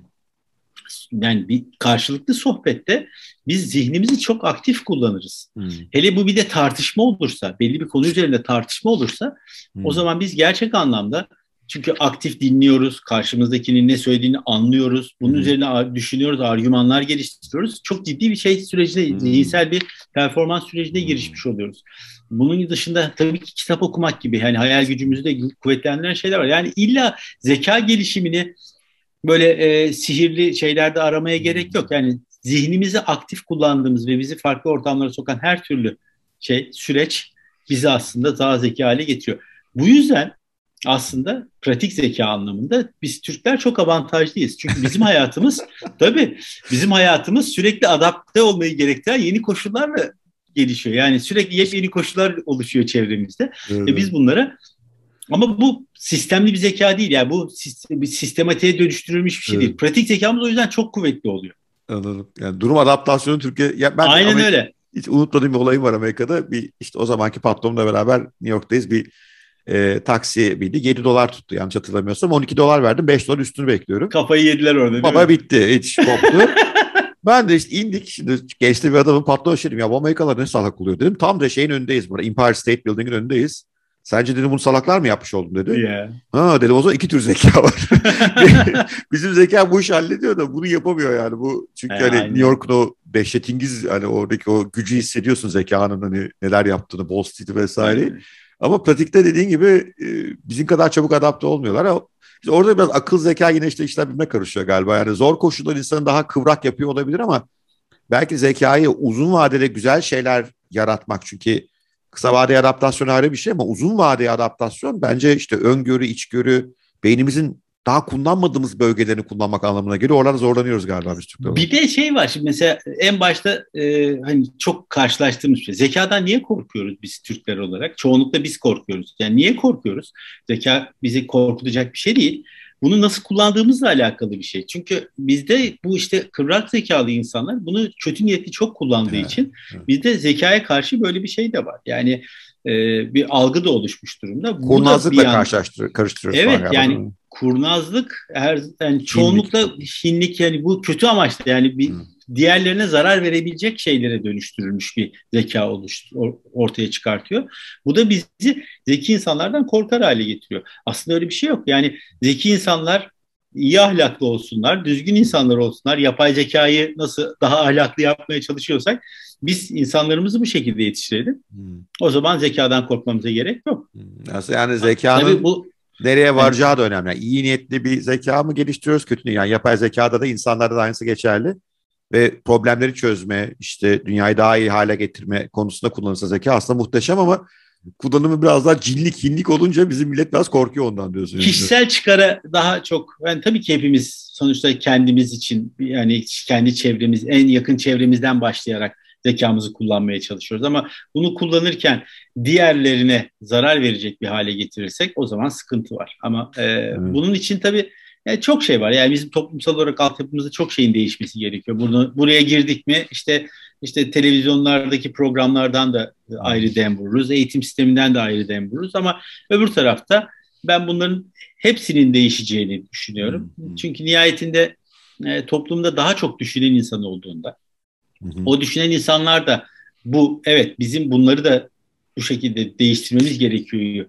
Yani bir karşılıklı sohbette biz zihnimizi çok aktif kullanırız. Hı. Hele bu bir de tartışma olursa, belli bir konu üzerinde tartışma olursa o Hı. zaman biz gerçek anlamda, çünkü aktif dinliyoruz, karşımızdakinin ne söylediğini anlıyoruz, Hı bunun hı. üzerine düşünüyoruz, argümanlar geliştiriyoruz. Çok ciddi bir şey sürecine, Hı. zihinsel bir performans sürecine Hı. girişmiş oluyoruz. Bunun dışında tabii ki kitap okumak gibi, yani hayal gücümüzü de kuvvetlendiren şeyler var. Yani illa zeka gelişimini böyle e, sihirli şeylerde aramaya gerek yok. Yani zihnimizi aktif kullandığımız ve bizi farklı ortamlara sokan her türlü şey, süreç bizi aslında daha zeki hale getiriyor. Bu yüzden aslında pratik zeka anlamında biz Türkler çok avantajlıyız. Çünkü bizim hayatımız, tabii bizim hayatımız sürekli adapte olmayı gerektiren yeni koşullarla gelişiyor. Yani sürekli yepyeni koşullar oluşuyor çevremizde. Ve biz Evet. bunlara, ama bu sistemli bir zeka değil. Yani bu bir sistematiğe dönüştürülmüş bir şey Evet. değil. Pratik zekamız o yüzden çok kuvvetli oluyor. Anladım. Yani durum adaptasyonu Türkiye. Ya ben Aynen Amerika öyle. hiç unutmadığım bir olayım var Amerika'da. Bir işte o zamanki patronumla beraber New York'tayız. Bir e, taksi bindi. yedi dolar tuttu yanlış hatırlamıyorsam. on iki dolar verdim. beş dolar üstünü bekliyorum. Kafayı yediler orada değil Baba mi? bitti. Hiç koptu. Ben de işte indik. Şimdi gençli bir adamın patronu şey dedim. Ya bu Amerikalılar ne salak oluyor dedim. Tam da şeyin önündeyiz burada. Empire State Building'in önündeyiz. Sence dedim bunu salaklar mı yapmış oldun dedi. Ya. Ha dedim o zaman iki tür zeka var. Bizim zeka bu işi hallediyor da bunu yapamıyor yani. Bu He, çünkü hani New aynen. York'un o dehşetingiz hani oradaki o gücü hissediyorsun zekanın hani neler yaptığını, Wall Street'i vesaire. Aynen. Ama pratikte dediğin gibi e, bizim kadar çabuk adapte olmuyorlar. Ama işte orada biraz akıl zeka yine işte işler birbirine karışıyor galiba. Yani zor koşullar insanı daha kıvrak yapıyor olabilir ama belki zekayı uzun vadede güzel şeyler yaratmak. Çünkü kısa vadeli adaptasyon ayrı bir şey ama uzun vadeli adaptasyon bence işte öngörü, içgörü, beynimizin daha kullanmadığımız bölgelerini kullanmak anlamına geliyor. Oralarda zorlanıyoruz galiba biz Türkler olarak. Bir de şey var şimdi, mesela en başta e, hani çok karşılaştığımız şey. Zekadan niye korkuyoruz biz Türkler olarak? Çoğunlukla biz korkuyoruz. Yani niye korkuyoruz? Zeka bizi korkutacak bir şey değil. Bunu nasıl kullandığımızla alakalı bir şey. Çünkü bizde bu işte kıvrak zekalı insanlar bunu kötü niyetli çok kullandığı Evet, için evet. bizde zekaya karşı böyle bir şey de var. Yani e, bir algı da oluşmuş durumda. Bu da bir Kurnazlıkla yan, karşılaştır, karıştırıyoruz falan evet, galiba değil yani mi? kurnazlık her, yani Hinlik. çoğunlukla hinlik, yani bu kötü amaçlı, yani bir Hı, diğerlerine zarar verebilecek şeylere dönüştürülmüş bir zeka oluştu, ortaya çıkartıyor. Bu da bizi zeki insanlardan korkar hale getiriyor. Aslında öyle bir şey yok. Yani zeki insanlar iyi ahlaklı olsunlar, düzgün insanlar olsunlar. Yapay zekayı nasıl daha ahlaklı yapmaya çalışıyorsak biz insanlarımızı bu şekilde yetiştirelim. hı, O zaman zekadan korkmamıza gerek yok. hı. Nasıl yani Tabii zekanın bu nereye yani varacağı da önemli. Yani iyi niyetli bir zeka mı geliştiriyoruz, kötü niyetli. Yani yapay zekada da insanlarda da aynısı geçerli. Ve problemleri çözme, işte dünyayı daha iyi hale getirme konusunda kullanılsa zeka aslında muhteşem ama kullanımı biraz daha cinlik, hinlik olunca bizim millet biraz korkuyor ondan diyorsun yani. kişisel çıkara daha çok, yani tabii ki hepimiz sonuçta kendimiz için, yani kendi çevremiz, en yakın çevremizden başlayarak zekamızı kullanmaya çalışıyoruz ama bunu kullanırken diğerlerine zarar verecek bir hale getirirsek o zaman sıkıntı var. Ama e, Evet. bunun için tabii yani çok şey var. Yani bizim toplumsal olarak altyapımızda çok şeyin değişmesi gerekiyor. Bunu, buraya girdik mi işte işte televizyonlardaki programlardan da ayrı dem vururuz, eğitim sisteminden de ayrı dem vururuz ama öbür tarafta ben bunların hepsinin değişeceğini Hı düşünüyorum. hı. Çünkü nihayetinde e, toplumda daha çok düşünen insan olduğunda, Hı hı. o düşünen insanlar da bu, evet, bizim bunları da bu şekilde değiştirmemiz gerekiyor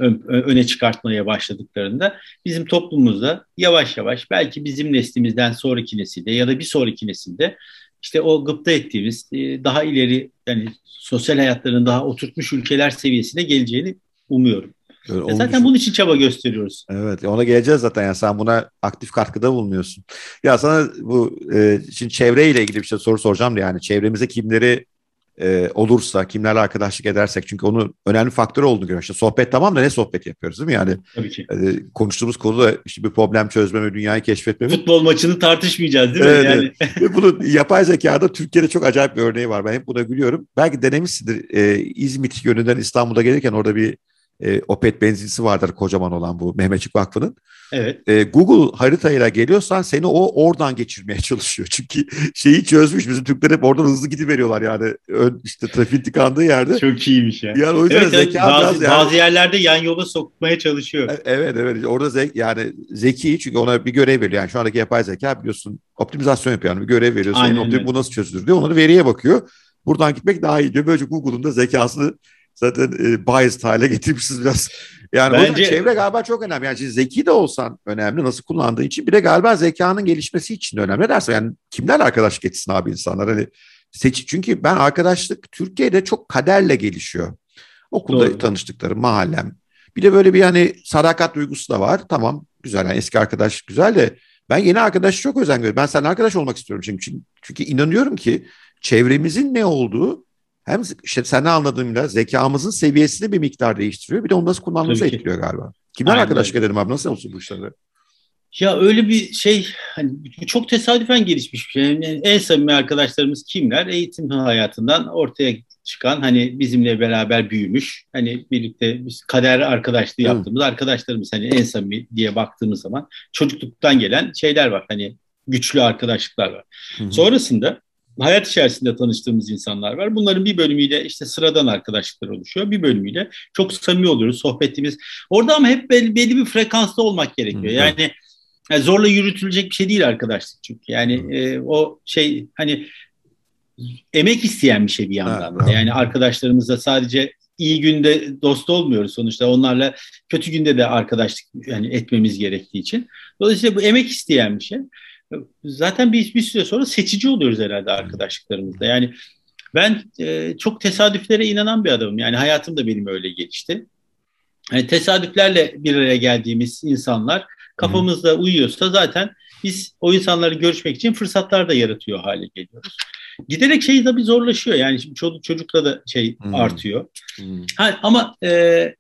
öne çıkartmaya başladıklarında bizim toplumumuzda yavaş yavaş belki bizim neslimizden sonraki nesilde ya da bir sonraki nesilde işte o gıpta ettiğimiz daha ileri yani sosyal hayatlarının daha oturtmuş ülkeler seviyesine geleceğini umuyorum. Öyle, zaten düşün. bunun için çaba gösteriyoruz. Evet, ona geleceğiz zaten. Yani sen buna aktif katkıda bulunuyorsun. Ya sana bu e, şimdi çevreyle ilgili bir şey soru soracağım da yani çevremize kimleri e, olursa, kimlerle arkadaşlık edersek çünkü onun önemli faktörü olduğunu görüyoruz. İşte sohbet tamam da ne sohbet yapıyoruz değil mi? Yani tabii ki. E, konuştuğumuz konu da işte bir problem çözme ve dünyayı keşfetme. Futbol maçını tartışmayacağız değil mi? Evet, yani. Ve bunun yapay zekada Türkiye'de çok acayip bir örneği var. Ben hep buna gülüyorum. Belki denemişsindir. E, İzmit yönünden İstanbul'a gelirken orada bir E, Opet benzincisi vardır kocaman olan bu Mehmetçik Vakfı'nın. Evet. E, Google haritayla geliyorsan seni o oradan geçirmeye çalışıyor. Çünkü şeyi çözmüş. Bizim Türkler hep oradan hızlı gidiveriyorlar yani. Ön, işte trafiğin tıkandığı yerde. Çok iyiymiş ya. Yani o yüzden evet, zeka evet, bazı, biraz yani, bazı yerlerde yan yola sokmaya çalışıyor. Evet evet. Orada zek, yani zeki çünkü ona bir görev veriyor. Yani şu andaki yapay zeka biliyorsun optimizasyon yapıyor. Yani bir görev veriyor. Senin optim, bu nasıl çözülür diyor. Onları veriye bakıyor. Buradan gitmek daha iyi diyor. Böylece Google'un da zekasını zaten e, biased hale getirmişsiniz biraz. Yani Bence... o yüzden çevre galiba çok önemli. Yani zeki de olsan önemli nasıl kullandığın için. Bir de galiba zekanın gelişmesi için de önemli. Ne dersin? Yani kimlerle arkadaşlık etsin abi insanlar? Hani seç... Çünkü ben arkadaşlık Türkiye'de çok kaderle gelişiyor. Okulda Doğru. tanıştıklarım, mahallem. Bir de böyle bir hani sadakat duygusu da var. Tamam güzel yani eski arkadaş güzel de ben yeni arkadaş çok özen veriyorum. Ben seninle arkadaş olmak istiyorum çünkü. Çünkü inanıyorum ki çevremizin ne olduğu hem işte sen ne anladığımda zekamızın seviyesini bir miktar değiştiriyor. Bir de onu nasıl kullandığımızı etkiliyor galiba. Kimler arkadaşlık edelim abi? Nasıl olsun bu işlerde? Ya öyle bir şey hani çok tesadüfen gelişmiş bir şey. Yani en samimi arkadaşlarımız kimler? Eğitim hayatından ortaya çıkan hani bizimle beraber büyümüş. Hani birlikte biz kader arkadaşlığı yaptığımız Hı. arkadaşlarımız hani en samimi diye baktığımız zaman çocukluktan gelen şeyler var. Hani güçlü arkadaşlıklar var. Hı-hı. Sonrasında hayat içerisinde tanıştığımız insanlar var. Bunların bir bölümüyle işte sıradan arkadaşlıklar oluşuyor. Bir bölümüyle çok samimi oluyoruz, sohbetimiz. Orada ama hep belli, belli bir frekansta olmak gerekiyor. Hı, yani, yani zorla yürütülecek bir şey değil arkadaşlık çünkü. Yani e, o şey hani emek isteyen bir şey bir yandan da. Yani arkadaşlarımızla sadece iyi günde dost olmuyoruz sonuçta. Onlarla kötü günde de arkadaşlık yani etmemiz gerektiği için. Dolayısıyla bu emek isteyen bir şey. Zaten bir, bir süre sonra seçici oluyoruz herhalde arkadaşlıklarımızda. Yani ben e, çok tesadüflere inanan bir adamım. Yani hayatım da benim öyle gelişti. Yani tesadüflerle bir araya geldiğimiz insanlar kafamızda uyuyorsa zaten biz o insanları görüşmek için fırsatlar da yaratıyor hale geliyoruz. Giderek şey tabii zorlaşıyor. Yani şimdi çocuk çocukla da şey hmm. artıyor. Hmm. Ha, ama e,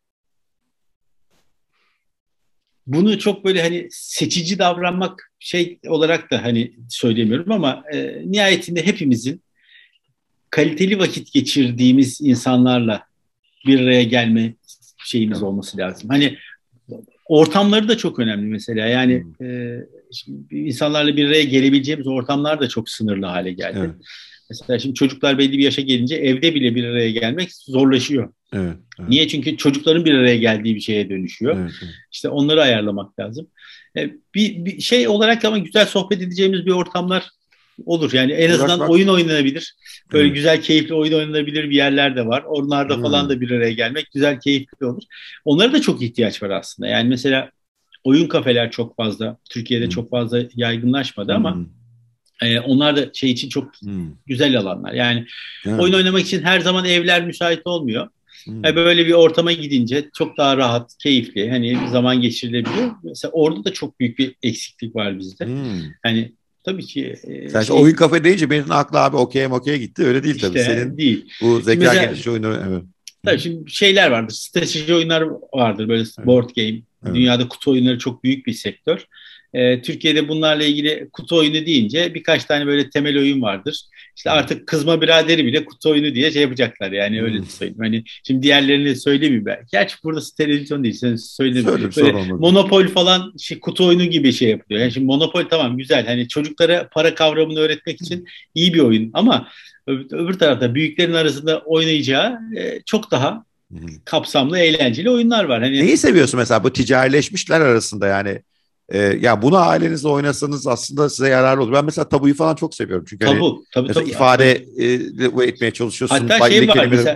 bunu çok böyle hani seçici davranmak şey olarak da hani söylemiyorum ama e, nihayetinde hepimizin kaliteli vakit geçirdiğimiz insanlarla bir araya gelme şeyimiz evet. olması lazım. Hani ortamları da çok önemli mesela. Yani hmm. e, insanlarla bir araya gelebileceğimiz ortamlar da çok sınırlı hale geldi. Evet. Mesela şimdi çocuklar belli bir yaşa gelince evde bile bir araya gelmek zorlaşıyor. Evet, evet. Niye? Çünkü çocukların bir araya geldiği bir şeye dönüşüyor. Evet, evet. İşte onları ayarlamak lazım. Bir, bir şey olarak ama güzel sohbet edeceğimiz bir ortamlar olur. Yani en azından bak, bak. oyun oynanabilir. Böyle evet. güzel, keyifli oyun oynanabilir bir yerler de var. Onlarda hmm. falan da bir araya gelmek güzel, keyifli olur. Onlara da çok ihtiyaç var aslında. Yani mesela oyun kafeler çok fazla, Türkiye'de hmm. çok fazla yaygınlaşmadı hmm. ama e, onlar da şey için çok hmm. güzel alanlar. Yani hmm. oyun oynamak için her zaman evler müsait olmuyor. Hmm. Yani böyle bir ortama gidince çok daha rahat, keyifli, hani zaman geçirilebiliyor. Mesela orada da çok büyük bir eksiklik var bizde. Hmm. Hani tabii ki. E, Sen şey, oyun kafe deyince benim aklı abi okey okey gitti. Öyle değil tabii. İşte, Senin değil. Bu zeka gelişi oyunu. Evet. Tabii şimdi şeyler vardır. Strateji oyunlar vardır. Böyle evet. board game. Evet. Dünyada kutu oyunları çok büyük bir sektör. Ee, Türkiye'de bunlarla ilgili kutu oyunu deyince birkaç tane böyle temel oyun vardır. İşte artık Kızma Biraderi bile kutu oyunu diye şey yapacaklar yani hmm. öyle söyleyeyim. Hani şimdi diğerlerini söyleyeyim belki. Gerçi burada televizyon değil. Sen söyle. Böyle Monopol falan şey, kutu oyunu gibi şey yapılıyor. Yani şimdi Monopol tamam güzel. Hani çocuklara para kavramını öğretmek için iyi bir oyun ama öbür tarafta büyüklerin arasında oynayacağı e, çok daha kapsamlı, eğlenceli oyunlar var. Hani neyi seviyorsun mesela bu ticarileşmişler arasında yani? Ee, ya bunu ailenizle oynasanız aslında size yararlı olur. Ben mesela tabuyu falan çok seviyorum. Çünkü tabu, hani tabii, tabii, ifade tabii. E, etmeye çalışıyorsun. Hatta şey var kelimeleri... mesela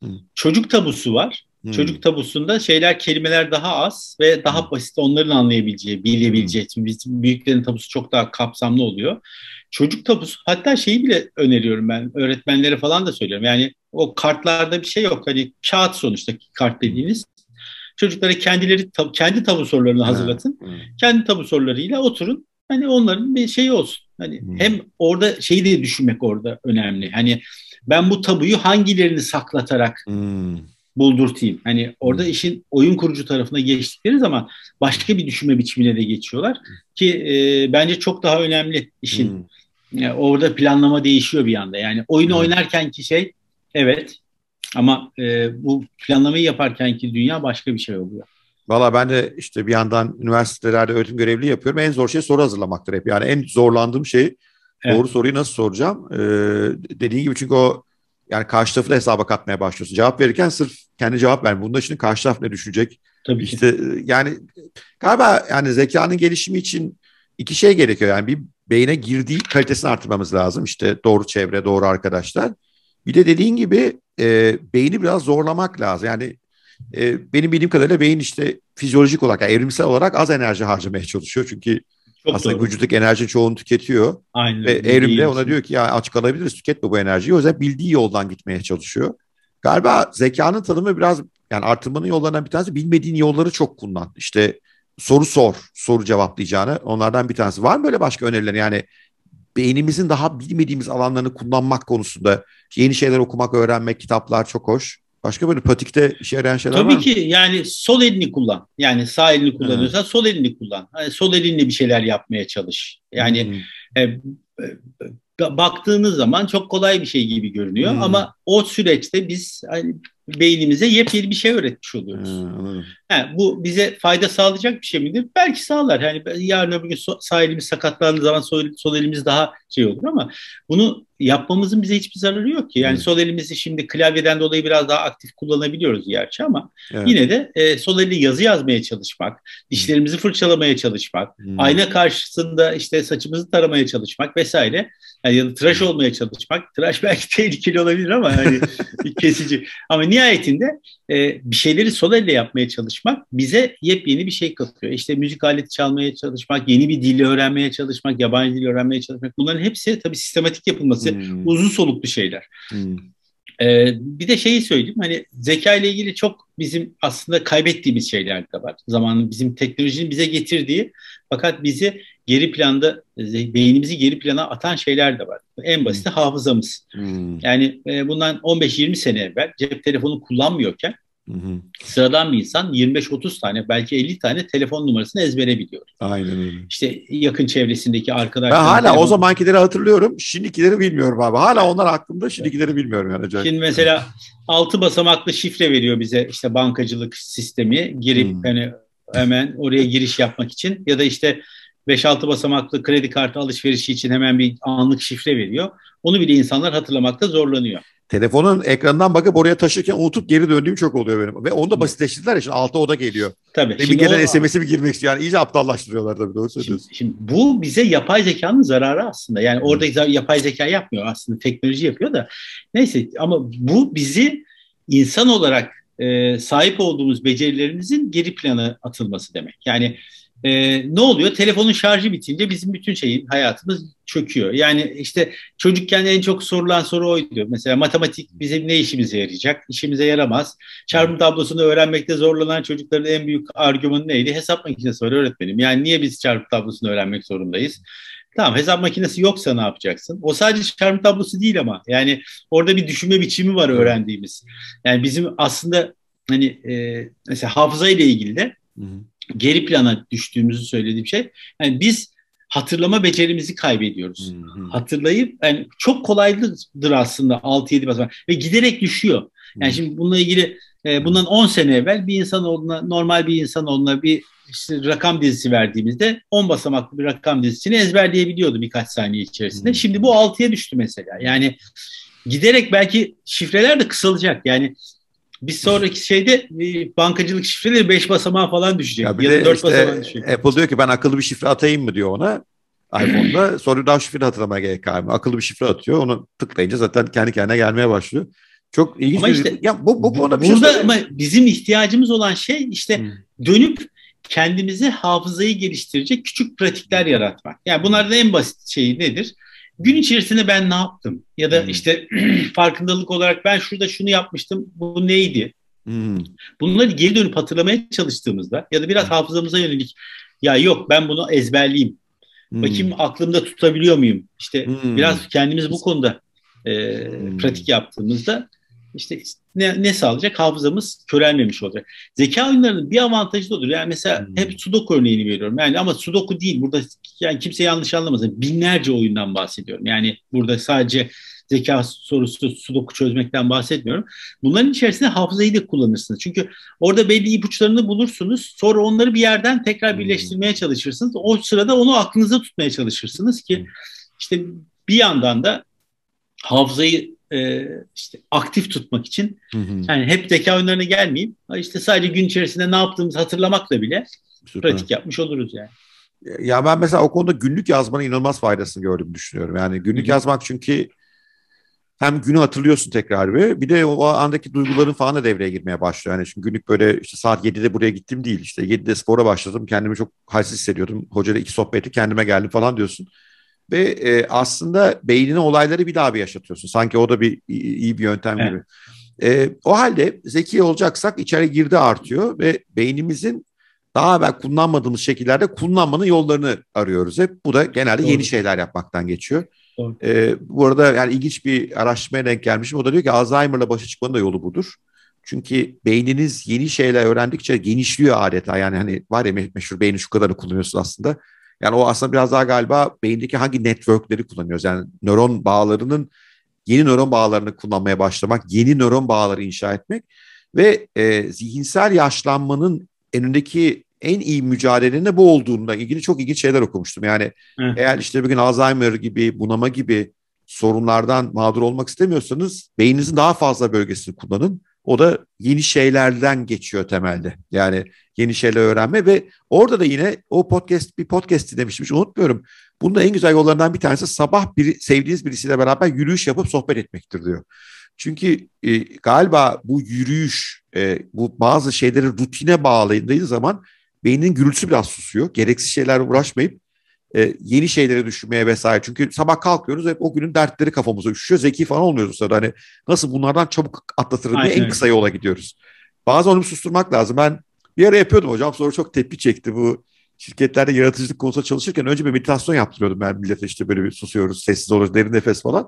Hı. Çocuk tabusu var. Hmm. Çocuk tabusunda şeyler, kelimeler daha az ve daha basit, onların anlayabileceği, bilebileceği. Hmm. Bizim büyüklerin tabusu çok daha kapsamlı oluyor. Çocuk tabusu, hatta şeyi bile öneriyorum ben öğretmenlere falan da söylüyorum. Yani o kartlarda bir şey yok. Hani kağıt sonuçta kart dediğiniz. Çocuklara kendileri kendi tabu sorularını hazırlatın. Hmm. Kendi tabu sorularıyla oturun. Hani onların bir şeyi olsun. Hani hmm. hem orada şeyi de düşünmek orada önemli. Hani ben bu tabuyu hangilerini saklatarak hmm. buldurtayım. Hani orada hmm. işin oyun kurucu tarafına geçtikleri zaman başka bir düşünme biçimine de geçiyorlar. Ki e, bence çok daha önemli işin. Hmm. Yani orada planlama değişiyor bir anda. Yani oyunu hmm. oynarkenki şey evet, ama e, bu planlamayı yaparkenki dünya başka bir şey oluyor. Valla ben de işte bir yandan üniversitelerde öğretim görevliliği yapıyorum. En zor şey soru hazırlamaktır hep. Yani en zorlandığım şey evet. doğru soruyu nasıl soracağım. Ee, dediğin gibi, çünkü o yani karşı tarafı da hesaba katmaya başlıyorsun. Cevap verirken sırf kendi cevap ver. Bunda şimdi karşı taraf ne düşünecek? Tabii işte ki. Yani galiba yani zekanın gelişimi için iki şey gerekiyor. Yani bir, beyne girdiği kalitesini artırmamız lazım. İşte doğru çevre, doğru arkadaşlar. Bir de dediğin gibi e, beyni biraz zorlamak lazım. Yani e, benim bildiğim kadarıyla beyin işte fizyolojik olarak, yani evrimsel olarak az enerji harcamaya çalışıyor. Çünkü çok aslında doğru. Vücuttaki enerjinin çoğunu tüketiyor. Aynen. Ve evrimde ona diyor ki ya aç kalabiliriz, tüketme bu enerjiyi. O yüzden bildiği yoldan gitmeye çalışıyor. Galiba zekanın tanımı biraz, yani artırmanın yollarından bir tanesi bilmediğin yolları çok kullan. İşte soru sor, soru cevaplayacağını, onlardan bir tanesi. Var mı böyle başka öneriler? Yani beynimizin daha bilmediğimiz alanlarını kullanmak konusunda yeni şeyler okumak, öğrenmek, kitaplar çok hoş. Başka böyle pratikte işe yarayan şeyler Tabii var mı? Tabii ki yani sol elini kullan. Yani sağ elini kullanıyorsan evet. sol elini kullan. Yani sol elinle bir şeyler yapmaya çalış. Yani hmm. e, e, baktığınız zaman çok kolay bir şey gibi görünüyor hmm. ama o süreçte biz hani, beynimize yepyeni bir şey öğretmiş oluyoruz. Hmm. Ha, bu bize fayda sağlayacak bir şey midir? Belki sağlar. Yani yarın öbür gün sağ elimiz sakatlandığı zaman sol, sol elimiz daha şey olur ama bunu yapmamızın bize hiçbir zararı yok ki. Yani evet. sol elimizi şimdi klavyeden dolayı biraz daha aktif kullanabiliyoruz gerçi ama evet. yine de e, sol elle yazı yazmaya çalışmak, dişlerimizi fırçalamaya çalışmak, hmm. ayna karşısında işte saçımızı taramaya çalışmak vesaire. Yani ya da tıraş olmaya çalışmak. Tıraş belki tehlikeli olabilir ama hani kesici. Ama nihayetinde e, bir şeyleri sol elle yapmaya çalışmak bize yepyeni bir şey katıyor. İşte müzik aleti çalmaya çalışmak, yeni bir dili öğrenmeye çalışmak, yabancı dil öğrenmeye çalışmak. Bunların hepsi tabii sistematik yapılması, hmm. uzun soluklu şeyler. Hmm. Ee, bir de şeyi söyleyeyim, hani zeka ile ilgili çok bizim aslında kaybettiğimiz şeyler de var. Zamanın bizim teknolojinin bize getirdiği fakat bizi geri planda, beynimizi geri plana atan şeyler de var. En basiti hmm. hafızamız. Hmm. Yani e, bundan on beş yirmi sene evvel cep telefonu kullanmıyorken hmm. sıradan bir insan yirmi beş otuz tane belki elli tane telefon numarasını ezbere biliyor. Aynen öyle. İşte yakın çevresindeki arkadaşlar. Ben hala telefon... o zamankileri hatırlıyorum. Şimdikileri bilmiyorum abi. Hala onlar aklımda, şimdikileri bilmiyorum yani. Acayip. Şimdi mesela altı basamaklı şifre veriyor bize işte bankacılık sistemi. Girip hmm. hani hemen oraya giriş yapmak için ya da işte beş altı basamaklı kredi kartı alışverişi için hemen bir anlık şifre veriyor. Onu bile insanlar hatırlamakta zorlanıyor. Telefonun ekranından bakıp oraya taşırken unutup geri döndüğüm çok oluyor benim. Ve onu da basitleştirdiler ya, şimdi altta o da geliyor. Tabii. Bir gelen o... S M S'i mi girmek istiyor? Yani iyice aptallaştırıyorlar tabii, doğru söylüyorsun. Şimdi, şimdi bu bize yapay zekanın zararı aslında. Yani hmm. orada yapay zeka yapmıyor aslında, teknoloji yapıyor da. Neyse, ama bu bizi insan olarak e, sahip olduğumuz becerilerimizin geri plana atılması demek. Yani Ee, ne oluyor? Telefonun şarjı bitince bizim bütün şeyin, hayatımız çöküyor. Yani işte çocukken en çok sorulan soru oydu. Mesela matematik bizim ne işimize yarayacak? İşimize yaramaz. Çarpım tablosunu öğrenmekte zorlanan çocukların en büyük argümanı neydi? Hesap makinesi var öğretmenim. Yani niye biz çarpım tablosunu öğrenmek zorundayız? Tamam, hesap makinesi yoksa ne yapacaksın? O sadece çarpım tablosu değil ama. Yani orada bir düşünme biçimi var öğrendiğimiz. Yani bizim aslında hani e, mesela hafıza ile ilgili de hı hı. geri plana düştüğümüzü söylediğim şey. Yani biz hatırlama becerimizi kaybediyoruz. Hı hı. Hatırlayıp yani çok kolaydır aslında altı yedi basamak ve giderek düşüyor. Yani hı. şimdi bununla ilgili e, bundan on sene evvel bir insanoğluna, normal bir insanoğluna bir işte rakam dizisi verdiğimizde on basamaklı bir rakam dizisini ezberleyebiliyordu birkaç saniye içerisinde. Hı. Şimdi bu altıya düştü mesela. Yani giderek belki şifreler de kısalacak. Yani bir sonraki şeyde bankacılık şifreleri beş basamağa falan düşecek. Ya, ya da dört işte basamağa düşecek. Apple diyor ki ben akıllı bir şifre atayım mı diyor ona iPhone'da. Sonra daha şifre hatırlamaya gerek kalmıyor. Akıllı bir şifre atıyor. Onu tıklayınca zaten kendi kendine gelmeye başlıyor. Çok ilginç Ama bir işte ya bu bu konuda bir burada şey ama bizim ihtiyacımız olan şey işte hmm. dönüp kendimize hafızayı geliştirecek küçük pratikler yaratmak. Yani bunlardan en basit şeyi nedir? Gün içerisinde ben ne yaptım? Ya da Hmm. işte farkındalık olarak ben şurada şunu yapmıştım. Bu neydi? Hmm. Bunları geri dönüp hatırlamaya çalıştığımızda ya da biraz Hmm. hafızamıza yönelik ya yok ben bunu ezberleyeyim. Hmm. Bakayım aklımda tutabiliyor muyum? İşte Hmm. biraz kendimiz bu konuda e, Hmm. pratik yaptığımızda işte ne, ne sağlayacak? Hafızamız körelmemiş olacak. Zeka oyunlarının bir avantajı da odur. Yani mesela Hmm. hep Sudoku örneğini veriyorum. Yani ama Sudoku değil. Burada yani kimse yanlış anlamasın. Binlerce oyundan bahsediyorum. Yani burada sadece zeka sorusu Sudoku çözmekten bahsetmiyorum. Bunların içerisinde hafızayı da kullanırsınız. Çünkü orada belli ipuçlarını bulursunuz. Sonra onları bir yerden tekrar birleştirmeye çalışırsınız. O sırada onu aklınızda tutmaya çalışırsınız ki işte bir yandan da hafızayı e, işte aktif tutmak için yani hep zeka oyunlarına gelmeyeyim. İşte sadece gün içerisinde ne yaptığımızı hatırlamakla bile Süper. pratik yapmış oluruz yani. Ya ben mesela o konuda günlük yazmanın inanılmaz faydasını gördüğümü düşünüyorum. Yani günlük Hı-hı. yazmak çünkü hem günü hatırlıyorsun tekrar bir. Bir de o andaki duyguların falan da devreye girmeye başlıyor. Yani şimdi günlük böyle işte saat yedide buraya gittim değil. İşte yedide spora başladım. Kendimi çok halsiz hissediyordum. Hocayla iki sohbeti kendime geldim falan diyorsun. Ve e, aslında beynine olayları bir daha bir yaşatıyorsun. Sanki o da bir iyi bir yöntem Evet. gibi. E, o halde zeki olacaksak içeri girdi artıyor ve beynimizin daha evvel kullanmadığımız şekillerde kullanmanın yollarını arıyoruz hep. Bu da genelde Doğru. yeni şeyler yapmaktan geçiyor. Doğru. Ee, bu arada yani ilginç bir araştırmaya denk gelmişim. O da diyor ki Alzheimer'la başa çıkmanın da yolu budur. Çünkü beyniniz yeni şeyler öğrendikçe genişliyor adeta. Yani hani var ya meşhur beyni şu kadarını kullanıyorsun aslında. Yani o aslında biraz daha galiba beyindeki hangi networkleri kullanıyoruz. Yani nöron bağlarının yeni nöron bağlarını kullanmaya başlamak, yeni nöron bağları inşa etmek ve e, zihinsel yaşlanmanın önündeki en iyi mücadelenin de bu olduğunda ilgili çok ilginç şeyler okumuştum. Yani Evet. eğer işte bugün Alzheimer gibi, bunama gibi sorunlardan mağdur olmak istemiyorsanız beyninizin daha fazla bölgesini kullanın. O da yeni şeylerden geçiyor temelde. Yani yeni şeyler öğrenme ve orada da yine o podcast bir podcast dinlemiştim hiç unutmuyorum. Bunun da en güzel yollarından bir tanesi sabah biri, sevdiğiniz birisiyle beraber yürüyüş yapıp sohbet etmektir diyor. Çünkü e, galiba bu yürüyüş, e, bu bazı şeyleri rutine bağladığı zaman beynin gürültüsü biraz susuyor. Gereksiz şeylerle uğraşmayıp e, yeni şeyleri düşünmeye vesaire. Çünkü sabah kalkıyoruz hep o günün dertleri kafamıza üşüyor. Zeki falan olmuyoruz o sırada. Hani nasıl bunlardan çabuk atlatırım diye en kısa yola gidiyoruz. Bazen onu susturmak lazım. Ben bir ara yapıyordum hocam sonra çok tepki çekti bu. Şirketlerde yaratıcılık konusunda çalışırken önce bir meditasyon yaptırıyordum ben millete işte böyle bir susuyoruz, sessiz oluyoruz, derin nefes falan.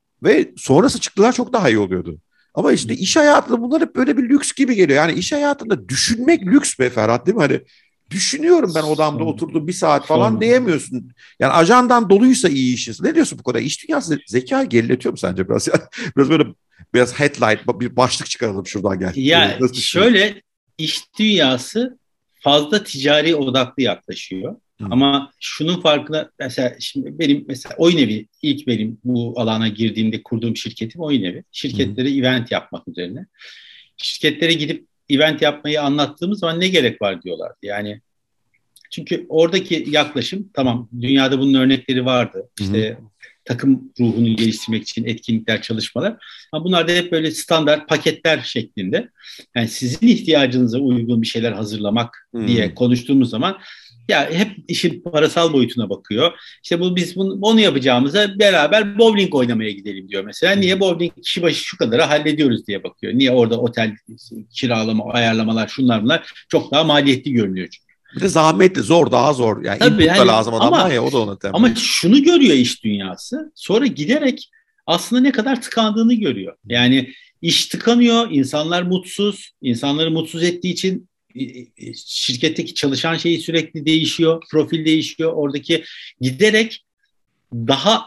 Ve sonrası çıktılar çok daha iyi oluyordu. Ama işte iş hayatında bunlar hep böyle bir lüks gibi geliyor. Yani iş hayatında düşünmek lüks be Ferhat değil mi? Hani düşünüyorum ben odamda Sorma. oturdum bir saat falan Sorma. diyemiyorsun. Yani ajandan doluysa iyi işin. Ne diyorsun bu kadar? İş dünyası zekayı geriletiyor mu sence biraz? Yani biraz böyle biraz headlight bir başlık çıkaralım şuradan gel. Ya Nasıl düşünüyorsun? şöyle iş dünyası fazla ticari odaklı yaklaşıyor. Hmm. Ama şunun farkına mesela şimdi benim mesela oyun evi ilk benim bu alana girdiğimde kurduğum şirketim oyun evi. Hmm. Şirketlere event yapmak üzerine. Şirketlere gidip event yapmayı anlattığımız zaman ne gerek var diyorlardı. Yani çünkü oradaki yaklaşım tamam dünyada bunun örnekleri vardı. Hmm. İşte takım ruhunu geliştirmek için etkinlikler, çalışmalar. Ama bunlar da hep böyle standart paketler şeklinde. Yani sizin ihtiyacınıza uygun bir şeyler hazırlamak diye Hmm. konuştuğumuz zaman ya hep işin parasal boyutuna bakıyor. İşte bu biz bunu, onu yapacağımıza beraber bowling oynamaya gidelim diyor mesela. Niye bowling kişi başı şu kadarı hallediyoruz diye bakıyor. Niye orada otel kiralama, ayarlamalar şunlar bunlar çok daha maliyetli görünüyor çünkü. Bir de zahmetli, zor, daha zor. Yani Tabii input da yani lazım adamdan ama ya o da ona temel. ama şunu görüyor iş dünyası. Sonra giderek aslında ne kadar tıkandığını görüyor. Yani iş tıkanıyor, insanlar mutsuz. İnsanları mutsuz ettiği için e, e, şirketteki çalışan şeyi sürekli değişiyor, profil değişiyor. Oradaki giderek daha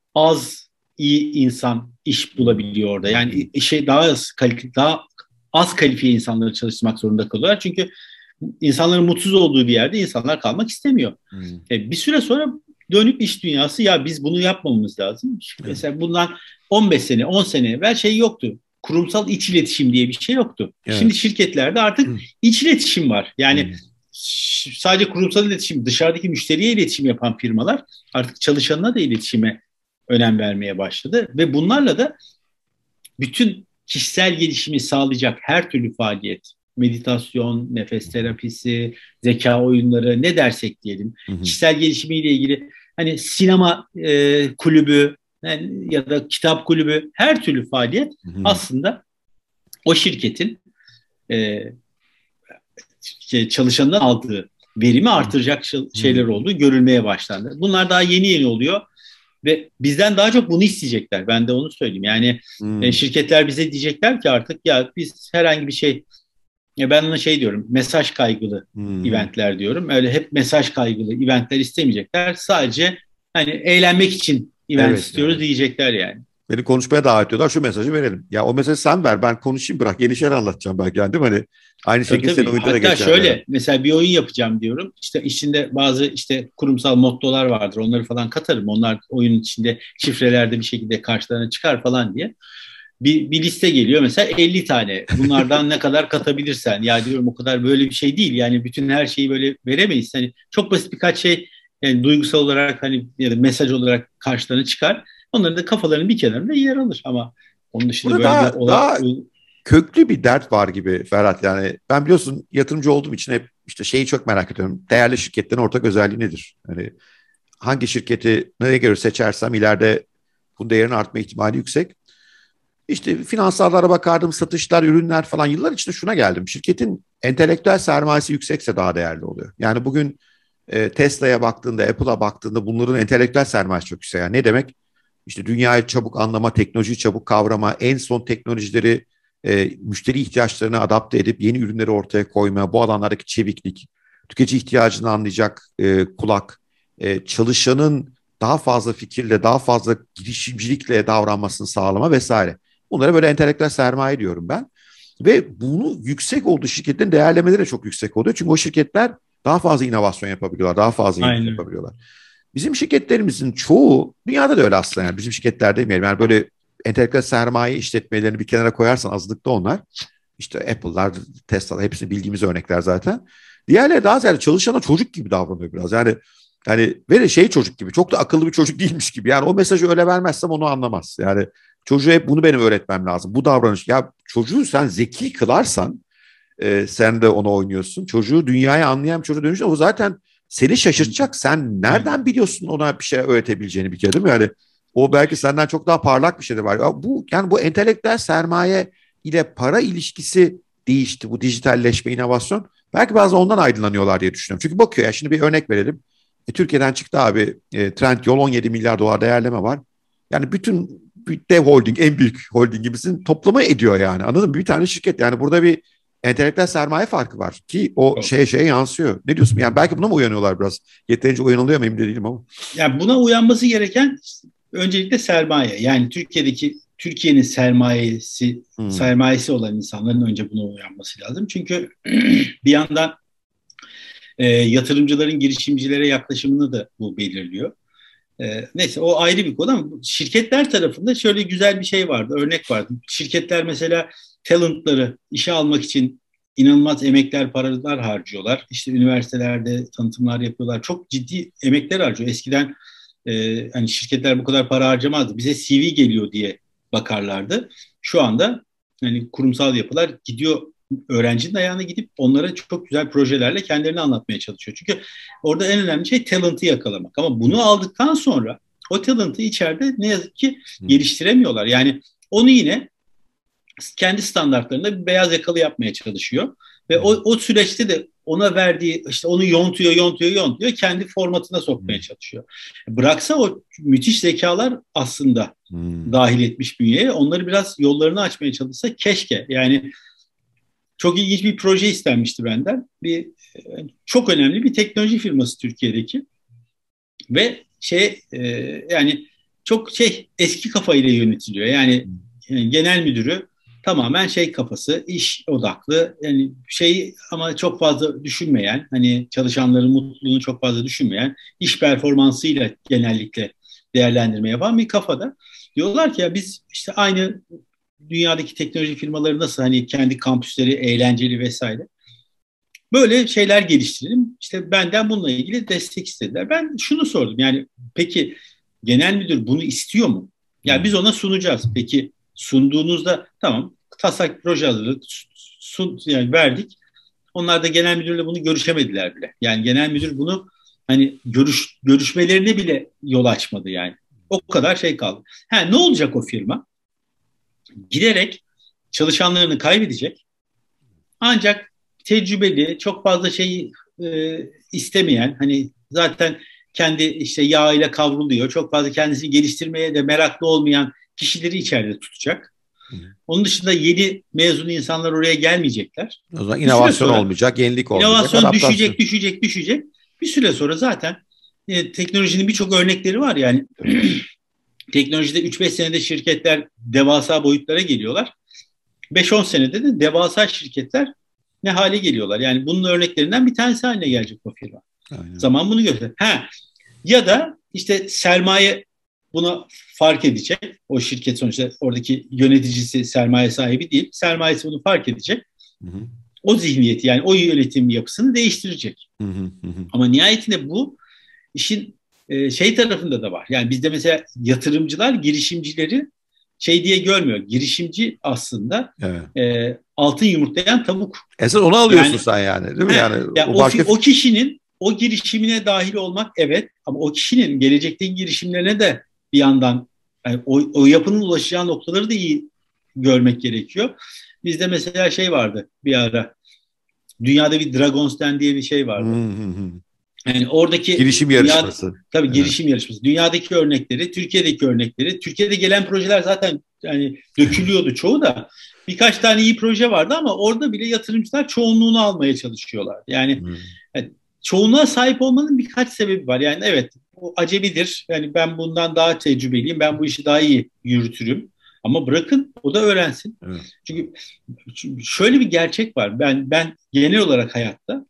az iyi insan iş bulabiliyor orada. Yani işe daha az kalifiye, daha az kalifiye insanları çalıştırmak zorunda kalıyorlar. Çünkü insanların mutsuz olduğu bir yerde insanlar kalmak istemiyor. Hmm. E, bir süre sonra dönüp iş dünyası ya biz bunu yapmamamız lazım. Mesela bundan on beş sene, on sene evvel şey yoktu. Kurumsal iç iletişim diye bir şey yoktu. Evet. Şimdi şirketlerde artık Hmm. iç iletişim var. Yani Hmm. sadece kurumsal iletişim, dışarıdaki müşteriye iletişim yapan firmalar artık çalışanına da iletişime önem vermeye başladı. Ve bunlarla da bütün kişisel gelişimi sağlayacak her türlü faaliyet, meditasyon, nefes terapisi, zeka oyunları ne dersek diyelim, hı hı. kişisel gelişimiyle ilgili hani sinema e, kulübü yani, ya da kitap kulübü her türlü faaliyet hı hı. aslında o şirketin e, çalışanından aldığı verimi artıracak şeyler olduğu görülmeye başlandı. Bunlar daha yeni yeni oluyor ve bizden daha çok bunu isteyecekler. Ben de onu söyleyeyim. Yani hmm. e, şirketler bize diyecekler ki artık ya biz herhangi bir şey, ya ben ona şey diyorum, mesaj kaygılı hmm. eventler diyorum. Öyle hep mesaj kaygılı eventler istemeyecekler. Sadece hani eğlenmek için event evet, istiyoruz yani. Diyecekler yani. Beni konuşmaya davet ediyorlar. Şu mesajı verelim. Ya o mesajı sen ver. Ben konuşayım, bırak. Yeni şeyler anlatacağım belki. Yani, değil mi? Hani aynı şekilde senin oyunda da geçer. Hatta şöyle yani. Mesela bir oyun yapacağım diyorum. İşte içinde bazı işte kurumsal mottolar vardır. Onları falan katarım. Onlar oyunun içinde şifrelerde bir şekilde karşılarına çıkar falan diye. Bir, bir liste geliyor mesela elli tane. Bunlardan ne kadar katabilirsen. Ya diyorum o kadar böyle bir şey değil. Yani bütün her şeyi böyle veremeyiz. Hani çok basit birkaç şey yani duygusal olarak hani ya da mesaj olarak karşılarına çıkar. Onların da kafalarının bir kenarında yer alır ama onun dışında burada böyle daha, bir olay... Daha köklü bir dert var gibi Ferhat. Yani ben biliyorsun yatırımcı olduğum için hep işte şeyi çok merak ediyorum. Değerli şirketlerin ortak özelliği nedir? Hani hangi şirketi nereye göre seçersem ileride bu değerin artma ihtimali yüksek. İşte finansallara bakardım, satışlar, ürünler falan yıllar içinde şuna geldim. Şirketin entelektüel sermayesi yüksekse daha değerli oluyor. Yani bugün e, Tesla'ya baktığında, Apple'a baktığında bunların entelektüel sermayesi çok yüksek. Yani ne demek? İşte dünyayı çabuk anlama, teknolojiyi çabuk kavrama, en son teknolojileri e, müşteri ihtiyaçlarına adapte edip yeni ürünleri ortaya koyma, bu alanlardaki çeviklik, tüketici ihtiyacını anlayacak e, kulak, e, çalışanın daha fazla fikirle, daha fazla girişimcilikle davranmasını sağlama vesaire. Bunlara böyle entelektüel sermaye diyorum ben. Ve bunu yüksek olduğu şirketlerin değerlemeleri de çok yüksek oluyor. Çünkü o şirketler daha fazla inovasyon yapabiliyorlar, daha fazla yenilik yapabiliyorlar. Bizim şirketlerimizin çoğu, dünyada da öyle aslında yani bizim şirketler demeyelim. Yani böyle entelektüel sermaye işletmelerini bir kenara koyarsan azlıkta onlar. İşte Apple'lar, Tesla'lar hepsini bildiğimiz örnekler zaten. Diğerleri daha ziyade çalışana çocuk gibi davranıyor biraz. Yani yani ve de şey çocuk gibi, çok da akıllı bir çocuk değilmiş gibi. Yani o mesajı öyle vermezsem onu anlamaz. Yani çocuğa hep bunu benim öğretmem lazım. Bu davranış, ya çocuğu sen zeki kılarsan e, sen de onu oynuyorsun. Çocuğu dünyayı anlayan bir çocuğa dönüşünce o zaten seni şaşırtacak. Sen nereden biliyorsun ona bir şey öğretebileceğini bir kere, değil mi? Yani o belki senden çok daha parlak bir şey de var. Ya bu yani bu entelektüel sermaye ile para ilişkisi değişti. Bu dijitalleşme, inovasyon. Belki bazen ondan aydınlanıyorlar diye düşünüyorum. Çünkü bakıyor ya, şimdi bir örnek verelim. E, Türkiye'den çıktı abi e, Trendyol, on yedi milyar dolar değerleme var. Yani bütün dev holding, en büyük holdingimizin toplamı ediyor yani. Anladın mı? Bir tane şirket. Yani burada bir entelektüel sermaye farkı var ki o evet. şeye şeye yansıyor. Ne diyorsun? Yani belki buna mı uyanıyorlar biraz? Yeterince uyanılıyor mu emin de değilim ama. Yani buna uyanması gereken öncelikle sermaye. Yani Türkiye'deki Türkiye'nin sermayesi hmm. sermayesi olan insanların önce buna uyanması lazım. Çünkü bir yandan e, yatırımcıların girişimcilere yaklaşımını da bu belirliyor. E, neyse o ayrı bir konu ama şirketler tarafında şöyle güzel bir şey vardı, örnek vardı. Şirketler mesela talentları işe almak için inanılmaz emekler, paralar harcıyorlar. İşte üniversitelerde tanıtımlar yapıyorlar. Çok ciddi emekler harcıyor. Eskiden e, hani şirketler bu kadar para harcamazdı. Bize C V geliyor diye bakarlardı. Şu anda hani kurumsal yapılar gidiyor, öğrencinin ayağına gidip onlara çok güzel projelerle kendilerini anlatmaya çalışıyor. Çünkü orada en önemli şey talent'ı yakalamak. Ama bunu aldıktan sonra o talent'ı içeride ne yazık ki geliştiremiyorlar. Yani onu yine kendi standartlarında bir beyaz yakalı yapmaya çalışıyor. Ve o, o süreçte de ona verdiği, işte onu yontuyor, yontuyor, yontuyor, kendi formatına sokmaya çalışıyor. Bıraksa o müthiş zekalar aslında hmm. dahil etmiş bünyeye, onları biraz yollarını açmaya çalışsa keşke. Yani çok ilginç bir proje istenmişti benden. Bir çok önemli bir teknoloji firması Türkiye'deki ve şey e, yani çok şey eski kafayla yönetiliyor. Yani, yani genel müdürü tamamen şey kafası, iş odaklı, yani şey ama çok fazla düşünmeyen, hani çalışanların mutluluğunu çok fazla düşünmeyen, iş performansıyla genellikle değerlendirme yapan bir kafada. Diyorlar ki ya biz işte aynı dünyadaki teknoloji firmaları nasıl hani kendi kampüsleri eğlenceli vesaire. Böyle şeyler geliştirelim. İşte benden bununla ilgili destek istediler. Ben şunu sordum. Yani peki genel müdür bunu istiyor mu? Yani biz ona sunacağız. Peki sunduğunuzda tamam taslak proje hazırladık, sun, yani verdik. Onlar da genel müdürle bunu görüşemediler bile. Yani genel müdür bunu hani görüş görüşmelerine bile yol açmadı yani. O kadar şey kaldı. Ha, ne olacak o firma? Giderek çalışanlarını kaybedecek. Ancak tecrübeli, çok fazla şey e, istemeyen, hani zaten kendi işte yağıyla kavruluyor, çok fazla kendisini geliştirmeye de meraklı olmayan kişileri içeride tutacak. Hı. Onun dışında yeni mezun insanlar oraya gelmeyecekler. O zaman inovasyon sonra, olmayacak, yenilik olmayacak. İnovasyon düşecek, düşecek, düşecek. Bir süre sonra zaten e, teknolojinin birçok örnekleri var yani. Teknolojide üç beş senede şirketler devasa boyutlara geliyorlar. beş on senede de devasa şirketler ne hale geliyorlar. Yani bunun örneklerinden bir tanesi haline gelecek o firma. Aynen. Zaman bunu gösterir. Ha, ya da işte sermaye buna fark edecek. O şirket sonuçta oradaki yöneticisi sermaye sahibi değil. Sermayesi bunu fark edecek. Hı hı. O zihniyeti yani o yönetim yapısını değiştirecek. Hı hı hı. Ama nihayetinde bu işin e, şey tarafında da var. Yani bizde mesela yatırımcılar girişimcileri şey diye görmüyor. Girişimci aslında evet. e, altın yumurtlayan tavuk. Esas onu alıyorsun yani, sen yani değil mi? He, yani yani o, başka... o kişinin o girişimine dahil olmak evet ama o kişinin gelecekteki girişimlerine de bir yandan yani o, o yapının ulaşacağı noktaları da iyi görmek gerekiyor. Bizde mesela şey vardı bir ara. Dünyada bir Dragon's Den diye bir şey vardı. Hı hı hı. Yani oradaki girişim dünya, yarışması. Tabii evet. girişim yarışması. Dünyadaki örnekleri, Türkiye'deki örnekleri. Türkiye'de gelen projeler zaten yani dökülüyordu çoğu da. Birkaç tane iyi proje vardı ama orada bile yatırımcılar çoğunluğunu almaya çalışıyorlar. Yani, hmm. yani çoğunluğa sahip olmanın birkaç sebebi var. Yani evet o acemidir. Yani ben bundan daha tecrübeliyim. Ben bu işi daha iyi yürütürüm. Ama bırakın o da öğrensin. Evet. Çünkü şöyle bir gerçek var. Ben ben genel olarak hayatta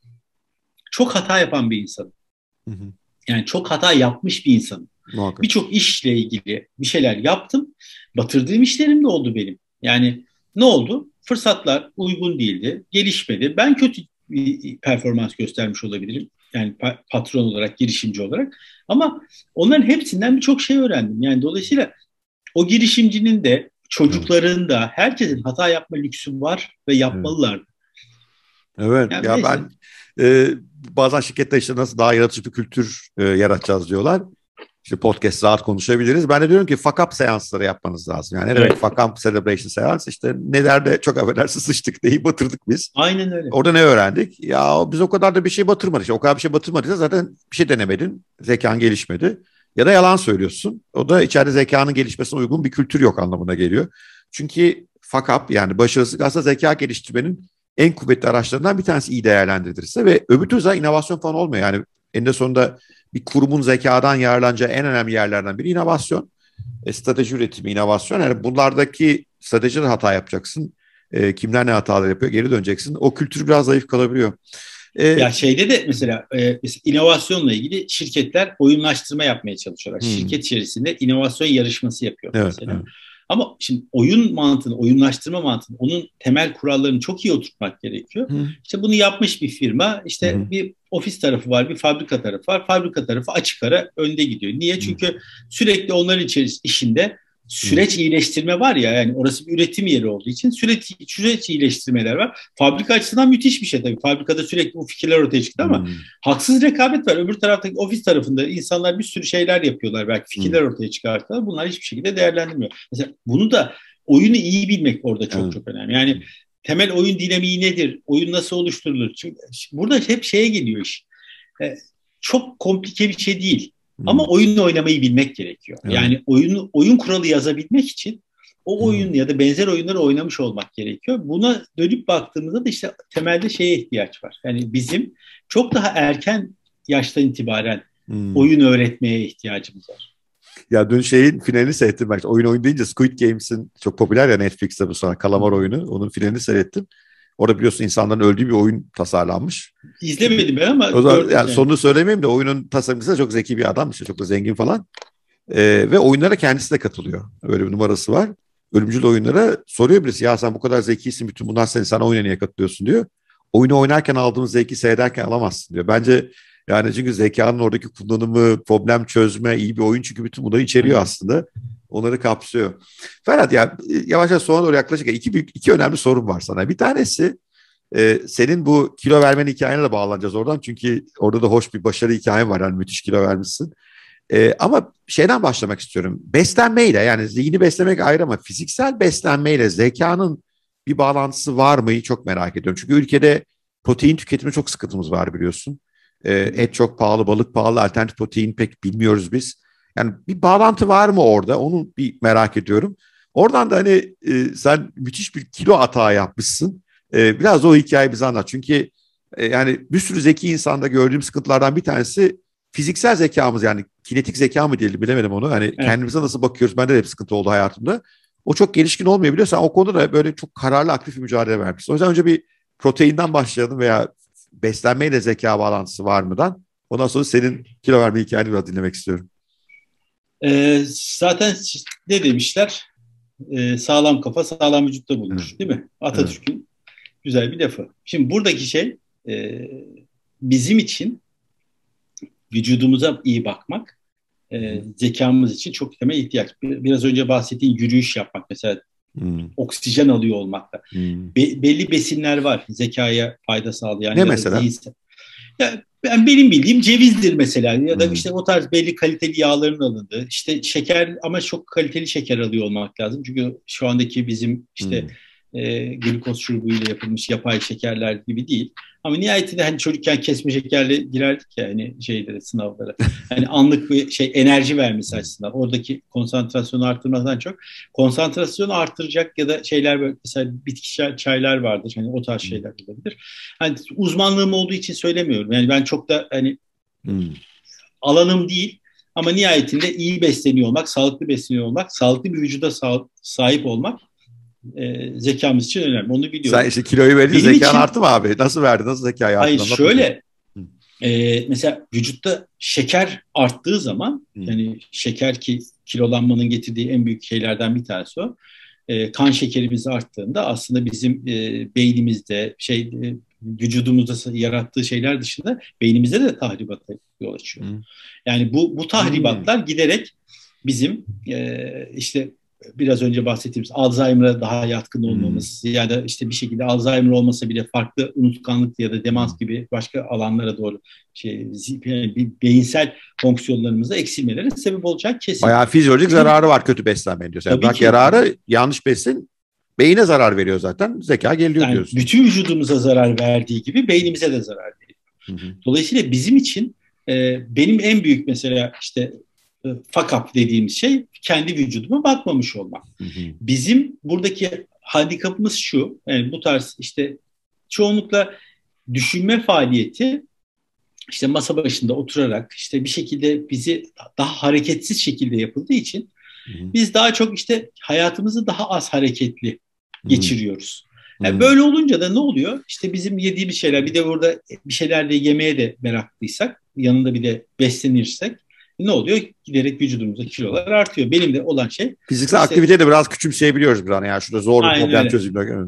çok hata yapan bir insanım. Hı hı. Yani çok hata yapmış bir insanım. Birçok işle ilgili bir şeyler yaptım. Batırdığım işlerim de oldu benim. Yani ne oldu? Fırsatlar uygun değildi, gelişmedi. Ben kötü bir performans göstermiş olabilirim. Yani pa- patron olarak, girişimci olarak. Ama onların hepsinden birçok şey öğrendim. Yani dolayısıyla o girişimcinin de, çocukların da, herkesin hata yapma lüksü var ve yapmalılar. Evet, yani ya neyse. ben e, bazen şirkette işte nasıl daha yaratıcı bir kültür e, yaratacağız diyorlar. İşte podcast rahat konuşabiliriz. Ben de diyorum ki fuck up seansları yapmanız lazım. Yani ne demek evet. fuck up celebration seans? İşte nelerde çok affedersin sıçtık neyi batırdık biz. Aynen öyle. Orada ne öğrendik? Ya biz o kadar da bir şey batırmadık. İşte o kadar bir şey batırmadıysa zaten bir şey denemedin. Zekan gelişmedi. Ya da yalan söylüyorsun. O da içeride zekanın gelişmesine uygun bir kültür yok anlamına geliyor. Çünkü fuck up yani başarısızlık aslında zeka geliştirmenin en kuvvetli araçlarından bir tanesi iyi değerlendirilirse ve öbür türlü inovasyon falan olmuyor. Yani eninde sonunda bir kurumun zekadan yararlanacağı en önemli yerlerden biri inovasyon. E, strateji üretimi, inovasyon. Yani bunlardaki stratejide hata yapacaksın. E, kimler ne hatalar yapıyor geri döneceksin. O kültür biraz zayıf kalabiliyor. E, ya şeyde de mesela, e, mesela inovasyonla ilgili şirketler oyunlaştırma yapmaya çalışıyorlar. Hmm. Şirket içerisinde inovasyon yarışması yapıyor evet, mesela. Evet. Ama şimdi oyun mantığını, oyunlaştırma mantığını, onun temel kurallarını çok iyi oturtmak gerekiyor. Hı. İşte bunu yapmış bir firma, işte Hı. bir ofis tarafı var, bir fabrika tarafı var. Fabrika tarafı açık ara önde gidiyor. Niye? Çünkü Hı. sürekli onların içerisinde süreç Hı. iyileştirme var ya, yani orası bir üretim yeri olduğu için süreç, süreç iyileştirmeler var. Fabrika açısından müthiş bir şey tabii. Fabrikada sürekli bu fikirler ortaya çıktı ama Hı. haksız rekabet var. Öbür taraftaki ofis tarafında insanlar bir sürü şeyler yapıyorlar. Belki fikirler Hı. ortaya çıkartıyorlar. Bunlar hiçbir şekilde değerlendirmiyor. Mesela bunu da oyunu iyi bilmek orada çok evet. çok önemli. Yani temel oyun dinamiği nedir? Oyun nasıl oluşturulur? Çünkü burada hep şeye geliyor iş. Ee, çok komplike bir şey değil. Hmm. Ama oyunu oynamayı bilmek gerekiyor. Evet. Yani oyunu oyun kuralı yazabilmek için o oyun hmm. ya da benzer oyunları oynamış olmak gerekiyor. Buna dönüp baktığımızda da işte temelde şeye ihtiyaç var. Yani bizim çok daha erken yaştan itibaren hmm. oyun öğretmeye ihtiyacımız var. Ya dün şeyin finalini seyrettim ben. Oyun oyun deyince Squid Games'in çok popüler ya Netflix'te bu sonra kalamar oyunu. Onun finalini seyrettim. Orada biliyorsun insanların öldüğü bir oyun tasarlanmış. İzlemedim ben ama o zaman, yani yani. Sonunu söylemeyeyim de oyunun tasarımcısı da çok zeki bir adam işte çok da zengin falan. Ee, ve oyunlara kendisi de katılıyor. Öyle bir numarası var. Ölümcül oyunlara soruyor birisi ya sen bu kadar zekisin bütün bunlar seni sana oyuna niye katılıyorsun diyor. Oyunu oynarken aldığımız zevki seyrederken alamazsın diyor. Bence yani çünkü zekanın oradaki kullanımı, problem çözme, iyi bir oyun çünkü bütün bunları içeriyor aslında. onları kapsıyor. Ferhat ya yavaş yavaş sona doğru yaklaşık iki büyük iki önemli sorun var sana. Bir tanesi e, senin bu kilo vermenin hikayene de bağlanacağız oradan. Çünkü orada da hoş bir başarı hikayen var. Yani müthiş kilo vermişsin. E, ama şeyden başlamak istiyorum. Beslenmeyle yani zihni beslemek ayrı ama fiziksel beslenmeyle zekanın bir bağlantısı var mı? Çok merak ediyorum. Çünkü ülkede protein tüketimi çok sıkıntımız var biliyorsun. E, et çok pahalı, balık pahalı, alternatif protein pek bilmiyoruz biz. Yani bir bağlantı var mı orada? Onu bir merak ediyorum. Oradan da hani e, sen müthiş bir kilo atağı yapmışsın. E, biraz da o hikayeyi bize anlat. Çünkü e, yani bir sürü zeki insanda gördüğüm sıkıntılardan bir tanesi fiziksel zekamız, yani kinetik zeka mı diyelim bilemedim onu. Hani evet. Kendimize nasıl bakıyoruz? Bende de hep sıkıntı oldu hayatımda. O çok gelişkin olmayabiliyor. Sen o konuda da böyle çok kararlı, aktif bir mücadele vermişsin. O yüzden önce bir proteinden başlayalım veya beslenmeyle zeka bağlantısı var mıdan? Ondan sonra senin kilo verme hikayeni biraz dinlemek istiyorum. Ee, zaten ne demişler? Ee, sağlam kafa sağlam vücutta bulunur, evet. Değil mi? Atatürk'ün evet. Güzel bir lafı. Şimdi buradaki şey e, bizim için vücudumuza iyi bakmak, e, zekamız için çok temel ihtiyaç. Biraz önce bahsettiğin yürüyüş yapmak mesela, hmm. oksijen alıyor olmakla. Hmm. Be, belli besinler var zekaya fayda sağlayan. Ne mesela? Zihinsel. Ya ben benim bildiğim cevizdir mesela ya da hmm. işte o tarz belli kaliteli yağların alındığı, işte şeker ama çok kaliteli şeker alıyor olmak lazım. Çünkü şu andaki bizim işte hmm. E, glikoz şurubuyla yapılmış yapay şekerler gibi değil. Ama nihayetinde hani çocukken kesme şekerle girerdik ya hani şeylere, sınavlara. Hani anlık bir şey enerji vermesi açısından. Oradaki konsantrasyonu arttırmaktan çok konsantrasyonu arttıracak ya da şeyler böyle mesela bitkisel çaylar vardır. Hani o tarz şeyler olabilir. Hani uzmanlığım olduğu için söylemiyorum. Yani ben çok da hani hmm. alanım değil. Ama nihayetinde iyi besleniyor olmak, sağlıklı besleniyor olmak, sağlıklı bir vücuda sağ, sahip olmak E, zekamız için önemli. Onu biliyorum. Sen işte kiloyu verdin, zekan için... arttı mı abi? Nasıl verdin? Nasıl zekayı arttı? Hayır şöyle e, mesela vücutta şeker arttığı zaman hmm. yani şeker ki kilolanmanın getirdiği en büyük şeylerden bir tanesi o. E, kan şekerimiz arttığında aslında bizim e, beynimizde şey e, vücudumuzda yarattığı şeyler dışında beynimizde de tahribata yol açıyor. Hmm. Yani bu bu tahribatlar hmm. giderek bizim e, işte biraz önce bahsettiğimiz Alzheimer'a daha yatkın olmamız hmm. ya da işte bir şekilde Alzheimer olmasa bile farklı unutkanlık ya da demans gibi başka alanlara doğru şey bir beyinsel fonksiyonlarımızda eksilmelere sebep olacak kesin. Bayağı fizyolojik zararı var kötü beslenmenin diyorsun. Yani bak yararı yanlış besin beyine zarar veriyor zaten. Zeka geliyor yani diyorsun. Bütün vücudumuza zarar verdiği gibi beynimize de zarar veriyor. Hı hı. Dolayısıyla bizim için e, benim en büyük mesela işte fuck up dediğimiz şey kendi vücuduma bakmamış olmak. Hı hı. Bizim buradaki handikapımız şu, yani bu tarz işte çoğunlukla düşünme faaliyeti işte masa başında oturarak işte bir şekilde bizi daha hareketsiz şekilde yapıldığı için hı hı. biz daha çok işte hayatımızı daha az hareketli geçiriyoruz. Yani hı hı. Böyle olunca da ne oluyor? İşte bizim yediğimiz şeyler, bir de burada bir şeyler de yemeye de meraklıysak, yanında bir de beslenirsek ne oluyor? Giderek vücudumuzda kilolar artıyor. Benim de olan şey... Fiziksel işte, aktiviteyi de biraz küçümseyebiliyoruz bir an. Yani şurada zor bir problem çözülüyor.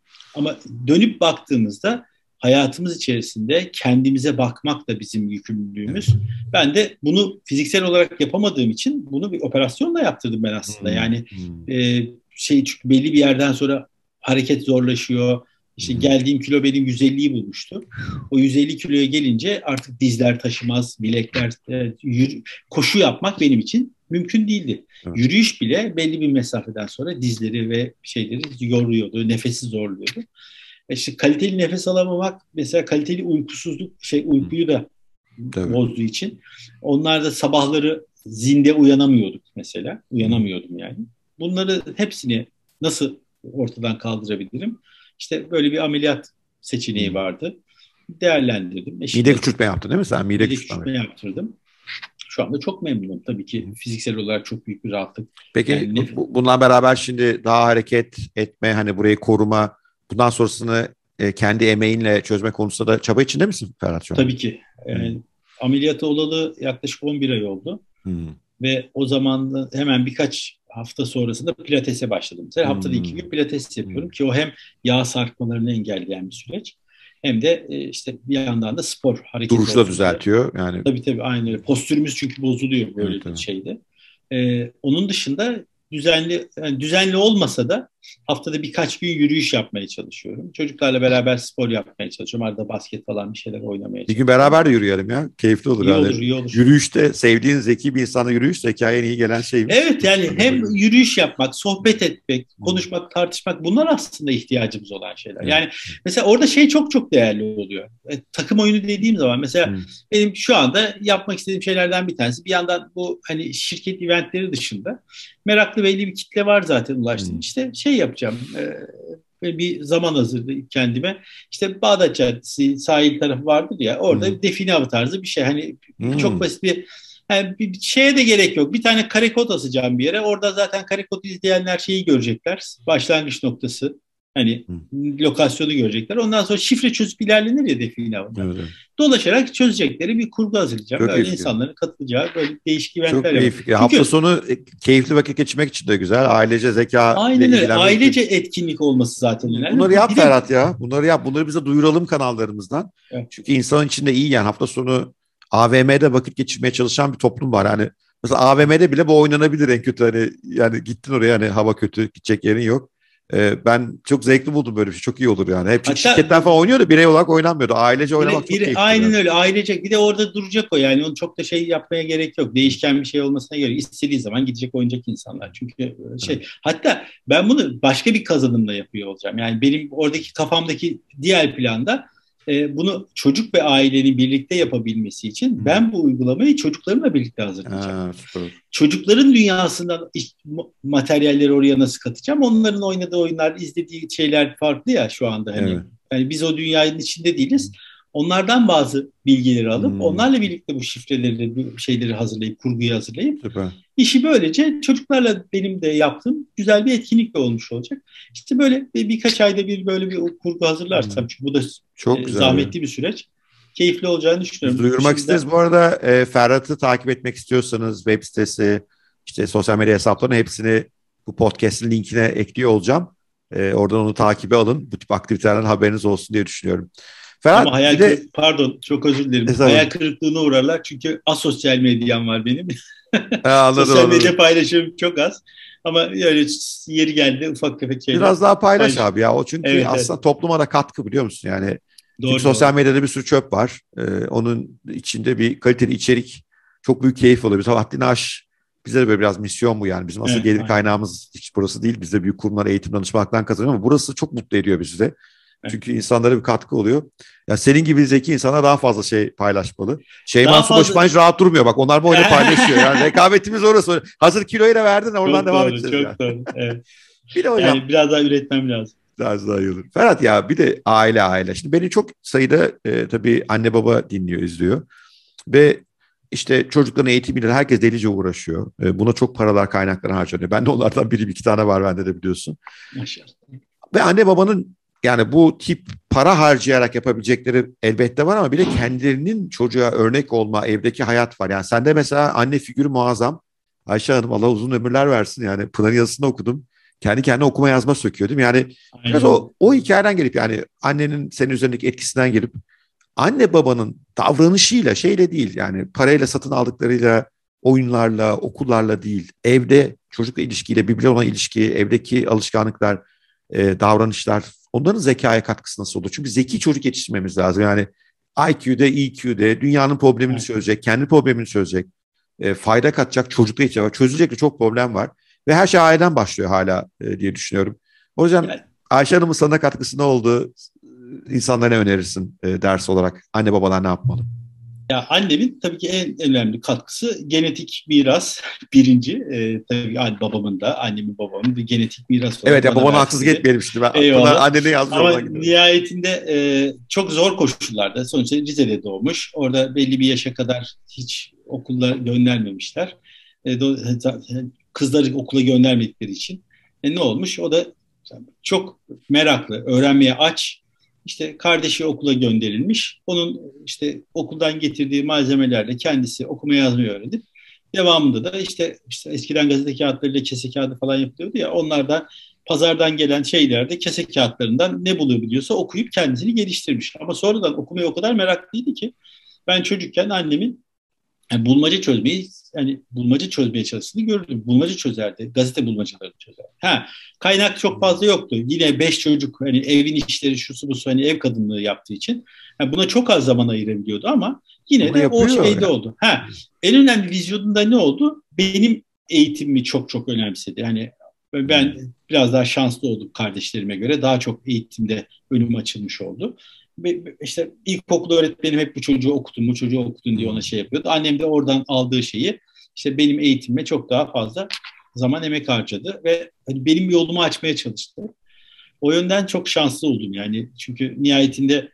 Ama dönüp baktığımızda hayatımız içerisinde kendimize bakmak da bizim yükümlülüğümüz. Ben de bunu fiziksel olarak yapamadığım için bunu bir operasyonla yaptırdım ben aslında. Yani e, şey çünkü belli bir yerden sonra hareket zorlaşıyor. İşte geldiğim kilo benim yüz elliyi bulmuştu. O yüz elli kiloya gelince artık dizler taşımaz, bilekler, e, yürü, koşu yapmak benim için mümkün değildi. Evet. Yürüyüş bile belli bir mesafeden sonra dizleri ve şeyleri yoruyordu, nefesi zorluyordu. E işte kaliteli nefes alamamak, mesela kaliteli uykusuzluk, şey uykuyu da Tabii. bozduğu için. Onlar da sabahları zinde uyanamıyorduk mesela, uyanamıyordum yani. Bunları hepsini nasıl ortadan kaldırabilirim? İşte böyle bir ameliyat seçeneği vardı. Değerlendirdim. Eşimle, mide küçültme yaptın değil mi sen? Mide, mide küçültme yaptırdım. Şu anda çok memnunum. Tabii ki fiziksel olarak çok büyük bir rahatlık. Peki yani bu, bununla beraber şimdi daha hareket etme, hani burayı koruma, bundan sonrasını e, kendi emeğinle çözme konusunda da çaba içinde misin Ferhat şu an? Tabii ki. Yani, hmm. Ameliyatı olalı yaklaşık on bir ay oldu. Hmm. Ve o zaman hemen birkaç hafta sonrasında pilatese başladım. Mesela hmm. haftada iki gün pilates yapıyorum hmm. ki o hem yağ sarkmalarını engelleyen bir süreç hem de işte bir yandan da spor hareket. Duruşu da düzeltiyor yani. Tabii tabii aynen öyle. Postürümüz çünkü bozuluyor böyle evet, bir şeyde. Ee, onun dışında düzenli yani düzenli olmasa da haftada birkaç gün yürüyüş yapmaya çalışıyorum. Çocuklarla beraber spor yapmaya çalışıyorum. Arada basket falan bir şeyler oynamaya Bir gün çalışıyorum. beraber de yürüyelim ya. Keyifli olur İyi yani. olur, iyi olur. Yürüyüşte sevdiğin zeki bir insana yürüyüş zekaya en iyi gelen şeymiş. Evet, yani hem Bayılıyorum. yürüyüş yapmak, sohbet etmek, Hmm. konuşmak, tartışmak, bunlar aslında ihtiyacımız olan şeyler. Evet. Yani mesela orada şey çok çok değerli oluyor. E, takım oyunu dediğim zaman mesela Hmm. benim şu anda yapmak istediğim şeylerden bir tanesi, bir yandan bu hani şirket eventleri dışında meraklı belli bir kitle var zaten ulaştım. Hmm. İşte şey yapacağım. E, ve bir zaman hazırlayıp kendime, işte Bağdat Caddesi sahil tarafı vardır ya, Hmm. orada define avı tarzı bir şey, hani çok Hmm. basit bir, yani bir şeye de gerek yok. Bir tane karekod asacağım bir yere. Orada zaten karekodu izleyenler şeyi görecekler. Başlangıç noktası. Hani Hmm. lokasyonu görecekler. Ondan sonra şifre çözüp ilerlenir ya define avında. Evet, evet. Dolaşarak çözecekleri bir kurgu hazırlayacağım. Çok iyi Böyle fikir. insanların katılacağı böyle değişik eventler Çok iyi yapmak. fikir. Hafta Çünkü sonu e, keyifli vakit geçirmek için de güzel. Ailece zeka ile aynen öyle. ilgilenmek için. Ailece etkinlik olması zaten önemli. Bunları Bir, yap bir de Ferhat ya. Bunları yap. Bunları bize duyuralım kanallarımızdan. evet. Çünkü insanın içinde iyi yani hafta sonu A V M'de vakit geçirmeye çalışan bir toplum var. Yani mesela A V M'de bile bu oynanabilir en kötü. Hani yani gittin oraya hani hava kötü gidecek yerin yok. Ee, ben çok zevkli buldum böyle bir şey. Çok iyi olur yani. Hep çünkü Hatta şirketler falan oynuyor da birey olarak oynanmıyordu. Ailece oynamak biri, çok biri, keyifli aynen oluyor. öyle, ailecek bir de orada duracak o, yani onu çok da şey yapmaya gerek yok. Değişken bir şey olmasına gerek yok. İstediği zaman gidecek oynayacak insanlar. Çünkü e, Evet. şey, hatta ben bunu başka bir kazanımla yapıyor olacağım. Yani benim oradaki kafamdaki diğer planda e, bunu çocuk ve ailenin birlikte yapabilmesi için Hmm. ben bu uygulamayı çocuklarımla birlikte hazırlayacağım. Ha, süper olur. Çocukların dünyasından materyalleri oraya nasıl katacağım? Onların oynadığı oyunlar, izlediği şeyler farklı ya şu anda hani. Evet. Yani biz o dünyanın içinde değiliz. Onlardan bazı bilgileri alıp Hmm, onlarla birlikte bu şifreleri, bu şeyleri hazırlayıp, kurguyu hazırlayıp süper. işi böylece çocuklarla benim de yaptığım güzel bir etkinlik de olmuş olacak. İşte böyle bir, birkaç ayda bir böyle bir kurgu Hmm. hazırlarsam, çünkü bu da Çok e, güzel ya. zahmetli bir süreç. Keyifli olacağını Biz düşünüyorum. duyurmak Şimdiden isteriz. Bu arada e, Ferhat'ı takip etmek istiyorsanız web sitesi, işte sosyal medya hesaplarının hepsini bu podcast'in linkine ekliyor olacağım. E, oradan onu takibe alın. Bu tip aktivitelerden haberiniz olsun diye düşünüyorum. ama Ferhat bir hayal de kırık pardon, çok özür dilerim. Hayal hesabı. kırıklığına uğrarlar çünkü asosyal medyam var benim. Ha, anladım Sosyal medya anladım. paylaşımım çok az. Ama öyle yeri geldi ufak tefek şeyler Biraz daha paylaş paylaş. abi ya. O çünkü Evet, evet. aslında topluma da katkı biliyor musun? Yani çünkü Doğru, sosyal doğru. medyada bir sürü çöp var. E, onun içinde bir kaliteli içerik çok büyük keyif oluyor. Mesela Haddini Aş bize de böyle biraz misyon bu yani. Bizim asıl Evet, gelir aynen. kaynağımız hiç burası değil. Biz de büyük kurumlar eğitim danışmanlıktan kazanıyor ama burası çok mutlu ediyor bizi de. Evet. Çünkü insanlara bir katkı oluyor. Ya senin gibi zeki insana daha fazla şey paylaşmalı. Şeyman Daha Subaşı fazla hiç rahat durmuyor. Bak onlar bu oyunu paylaşıyor. Yani rekabetimiz orası. Hazır kiloyu da verdin oradan çok devam doğru, edeceğiz yani. çok doğru. Evet. Bir de hocam Yani biraz daha üretmem lazım. biraz daha iyi olur. Ferhat ya bir de aile aile. Şimdi beni çok sayıda e, tabii anne baba dinliyor, izliyor. Ve işte çocukların eğitimiyle herkes delice uğraşıyor. E, buna çok paralar kaynakları harcanıyor. Ben de onlardan biri iki tane var bende de biliyorsun. Maşallah. Ve anne babanın yani bu tip para harcayarak yapabilecekleri elbette var ama bir de kendilerinin çocuğa örnek olma evdeki hayat var. Yani sende mesela anne figürü muazzam. Ayşe Hanım Allah uzun ömürler versin yani Pınar'ın yazısını okudum. Kendi kendine okuma yazma söküyor değil mi? Yani biraz Aynen öyle. o, o hikayeden gelip yani annenin senin üzerindeki etkisinden gelip anne babanın davranışıyla şeyle değil yani parayla satın aldıklarıyla oyunlarla okullarla değil evde çocukla ilişkiyle birbirine olan ilişki evdeki alışkanlıklar e, davranışlar onların zekaya katkısı nasıl olur? Çünkü zeki çocuk yetiştirmemiz lazım yani I Q'de E Q'de dünyanın problemini Evet. çözecek kendi problemini çözecek e, fayda katacak çocukla ihtiyaç var çözülecek de çok problem var ve her şey aileden başlıyor hala e, diye düşünüyorum. O yüzden Yani Ayşe Hanım'ın sana katkısı ne oldu? İnsanlara ne önerirsin e, ders olarak? Anne babalar ne yapmalı? ya annemin tabii ki en önemli katkısı genetik miras birinci. Ee, tabii anne, babamın da annemin babamın bir genetik miras Evet olarak ya bana babana haksızlık verdikleri. etmeyelim şimdi. Ben, Pınar Eyvallah. annene yazmış Ama oradan gidiyorum. nihayetinde e, çok zor koşullarda, sonuçta Rize'de doğmuş. Orada belli bir yaşa kadar hiç okula göndermemişler. E, do- zaten kızları okula göndermedikleri için e, ne olmuş? O da çok meraklı, öğrenmeye aç. İşte kardeşi okula gönderilmiş. Onun işte okuldan getirdiği malzemelerle kendisi okuma yazmayı öğrenip devamında da işte, işte eskiden gazete kağıtlarıyla kese kağıdı falan yapılıyordu ya, onlardan pazardan gelen şeylerde kese kağıtlarından ne bulabiliyorsa okuyup kendisini geliştirmiş. Ama sonradan okumaya o kadar meraklıydı ki ben çocukken annemin Yani bulmaca çözmeyi, yani bulmaca çözmeye çalıştığını gördüm. Bulmaca çözerdi. Gazete bulmacalarını çözerdi. Ha, kaynak çok fazla yoktu. Yine beş çocuk, hani evin işleri şusu busu, hani ev kadınlığı yaptığı için yani buna çok az zaman ayırabiliyordu ama yine Bunu de o yapıyor şeyde ya. oldu. Ha, en önemli vizyonunda ne oldu? Benim eğitimimi çok çok önemsedi. Yani ben biraz daha şanslı oldum kardeşlerime göre. Daha çok eğitimde önüm açılmış oldu. İşte ilkokul öğretmenim hep bu çocuğu okutun, bu çocuğu okutun diye ona şey yapıyordu. Annem de oradan aldığı şeyi işte benim eğitimime çok daha fazla zaman, emek harcadı ve hani benim yolumu açmaya çalıştı. O yönden çok şanslı oldum yani. Çünkü nihayetinde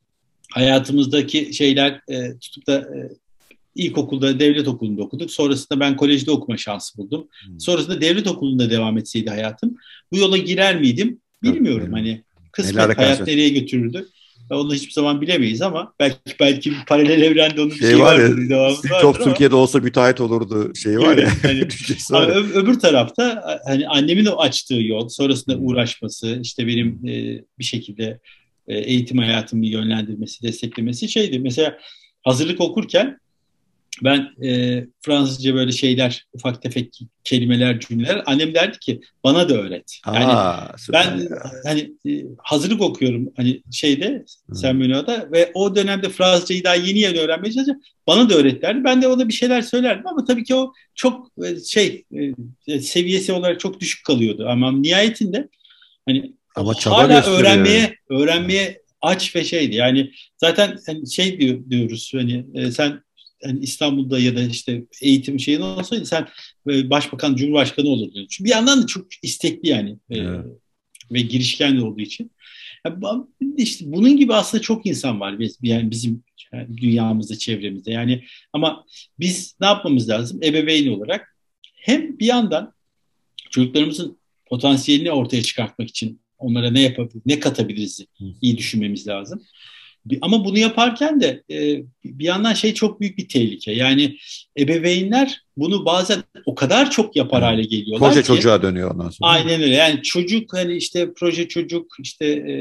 hayatımızdaki şeyler e, tutup da e, ilkokulda devlet okulunda okuduk. Sonrasında ben kolejde okuma şansı buldum. Sonrasında devlet okulunda devam etseydi hayatım, bu yola girer miydim bilmiyorum. Yok, hani nelerle kısmet, hayat karşılaştık. nereye götürürdü? Onu hiçbir zaman bilemeyiz ama belki belki bir paralel evrende onun bir Şey şeyi var ya, vardır, bir devamı Steve vardır Jobs ama Türkiye'de olsa müteahhit olurdu şey var ya. gibi hani, Düşüncesi ama var ya. ö- öbür tarafta hani annemin o açtığı yol, sonrasında Hmm. uğraşması, işte benim e, bir şekilde e, eğitim hayatımı yönlendirmesi, desteklemesi şeydi. Mesela hazırlık okurken ben e, Fransızca böyle şeyler, ufak tefek kelimeler, cümleler, annem derdi ki bana da öğret. Yani Aa, süper ben ya. hani e, hazırlık okuyorum hani şeyde, Saint Hmm. Benoît'da ve o dönemde Fransızcayı daha yeni yeni öğrenmeye çalışacağım. Bana da öğret derdi. Ben de ona bir şeyler söylerdim ama tabii ki o çok e, şey e, seviyesi olarak çok düşük kalıyordu. Ama nihayetinde hani o Ama çaba hala gösteriyor. öğrenmeye öğrenmeye aç ve şeydi. Yani zaten hani şey diyor, diyoruz hani e, sen yani İstanbul'da ya da işte eğitim şeyin olsaydı sen e, başbakan, cumhurbaşkanı olurdun. Çünkü bir yandan da çok istekli yani e, Evet. ve girişken de olduğu için. Yani işte bunun gibi aslında çok insan var yani bizim yani dünyamızda, çevremizde. Yani ama biz ne yapmamız lazım? Ebeveyn olarak hem bir yandan çocuklarımızın potansiyelini ortaya çıkartmak için onlara ne yapabiliriz, ne katabiliriz iyi düşünmemiz lazım. Ama bunu yaparken de e, bir yandan şey çok büyük bir tehlike. Yani ebeveynler bunu bazen o kadar çok yapar Evet. hale geliyorlar Proje ki çocuğa dönüyor ondan sonra. aynen öyle. Yani çocuk hani işte proje çocuk işte e,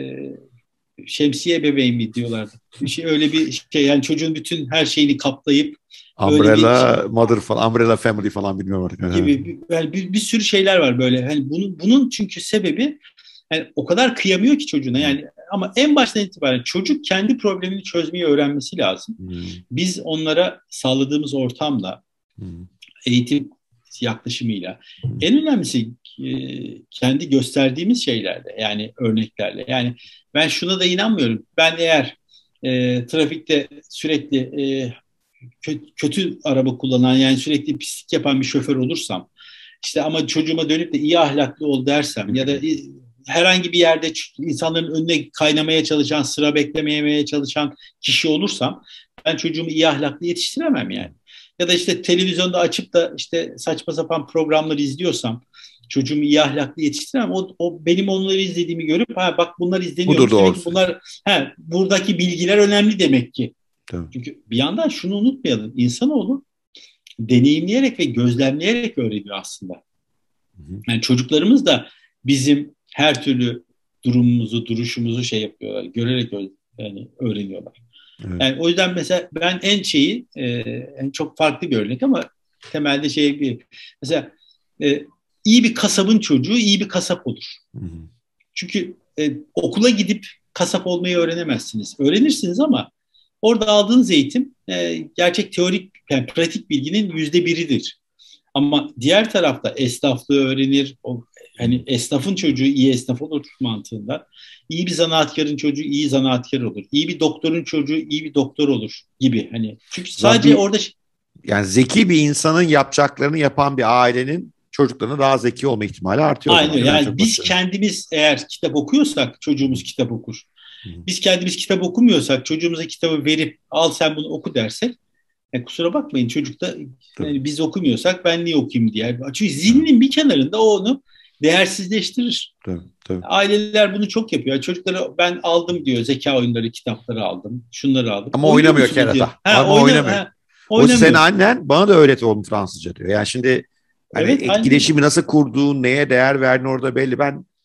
şemsiye bebeği mi diyorlardı. Bir şey, öyle bir şey yani çocuğun bütün her şeyini kaplayıp öyle bir şey Umbrella Mother falan, Umbrella Family falan bilmiyorum artık. Evet. gibi bir, yani bir, bir sürü şeyler var böyle. Hani bunun bunun çünkü sebebi yani o kadar kıyamıyor ki çocuğuna yani ama en baştan itibaren çocuk kendi problemini çözmeyi öğrenmesi lazım. Hmm. Biz onlara sağladığımız ortamla, Hmm. eğitim yaklaşımıyla, Hmm. en önemlisi e, kendi gösterdiğimiz şeylerle yani örneklerle. Yani ben şuna da inanmıyorum. Ben eğer e, trafikte sürekli e, kötü, kötü araba kullanan yani sürekli pislik yapan bir şoför olursam işte ama çocuğuma dönüp de iyi ahlaklı ol dersem ya da herhangi bir yerde insanların önüne kaynamaya çalışan, sıra beklemeye çalışan kişi olursam ben çocuğumu iyi ahlaklı yetiştiremem yani. Ya da işte televizyonda açıp da işte saçma sapan programları izliyorsam çocuğumu iyi ahlaklı yetiştiremem. O, o benim onları izlediğimi görüp ha bak bunlar Budur izleniyormuş demek ki doğrusu. bunlar ha, buradaki bilgiler önemli demek ki. Tamam. Çünkü bir yandan şunu unutmayalım. İnsanoğlu deneyimleyerek ve gözlemleyerek öğreniyor aslında. Hı hı. Yani çocuklarımız da bizim her türlü durumumuzu, duruşumuzu şey yapıyorlar. Görerek yani öğreniyorlar. Evet. Yani o yüzden mesela ben en şeyi e, en çok farklı bir örnek ama temelde şey bir mesela e, iyi bir kasabın çocuğu iyi bir kasap olur. Hı hı. Çünkü e, okula gidip kasap olmayı öğrenemezsiniz. Öğrenirsiniz ama orada aldığınız eğitim e, gerçek teorik, yani pratik bilginin yüzde biridir. Ama diğer tarafta esnaflığı öğrenir. O, hani esnafın çocuğu iyi esnaf olur mantığında. İyi bir zanaatkarın çocuğu iyi zanaatkar olur. İyi bir doktorun çocuğu iyi bir doktor olur gibi. Hani çünkü O zaman sadece bir, orada yani zeki bir insanın yapacaklarını yapan bir ailenin çocuklarının daha zeki olma ihtimali artıyor o aynı zaman değil mi? En yani çok biz basit. kendimiz eğer kitap okuyorsak çocuğumuz kitap okur. Hı hı. Biz kendimiz kitap okumuyorsak çocuğumuza kitabı verip al sen bunu oku dersek yani kusura bakmayın çocuk da Tabii. yani biz okumuyorsak ben niye okuyayım diye. Çünkü Evet. zihninin bir kenarında o onu değersizleştirir. Tabii, tabii. Aileler bunu çok yapıyor. Çocuklara ben aldım diyor zeka oyunları kitapları aldım. Şunları aldım. Ama Oynuyor oynamıyor musunuz diye. kerata. Ha, Ama oyna, oynamıyor. ha, O senin oynamıyor. annen bana da öğret oğlum Fransızca diyor. Yani şimdi hani Evet aynen öyle. etkileşimi nasıl kurduğun, neye değer verdiğin orada belli. Ben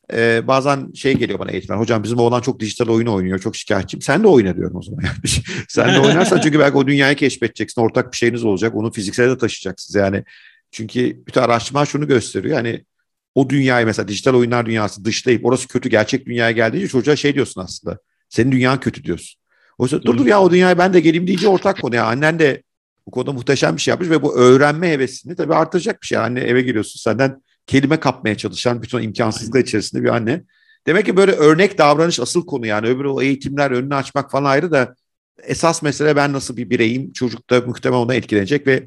Ee, bazen şey geliyor bana eğitmen. Hocam bizim oğlan çok dijital oyun oynuyor. Çok şikayetçiyim. Sen de oyna diyorum o zaman. Yani. Sen de oynarsan çünkü belki o dünyayı keşfedeceksin. Ortak bir şeyiniz olacak. Onu fiziksel de taşıyacaksınız. Yani çünkü bütün araştırmalar şunu gösteriyor. Yani o dünyayı mesela dijital oyunlar dünyası dışlayıp orası kötü gerçek dünyaya geldiğince çocuğa şey diyorsun aslında. Senin dünyan kötü diyorsun. Oysa dur dur ya o dünyaya ben de geleyim deyince ortak konu. Ya annen de bu konuda muhteşem bir şey yapmış ve bu öğrenme hevesini tabii artıracak bir şey. Anne eve giriyorsun senden kelime kapmaya çalışan bütün imkansızlıklar içerisinde bir anne. Demek ki böyle örnek davranış asıl konu yani. Öbür o eğitimler önünü açmak falan ayrı da esas mesele ben nasıl bir bireyim. Çocuk da muhtemelen ona etkilenecek ve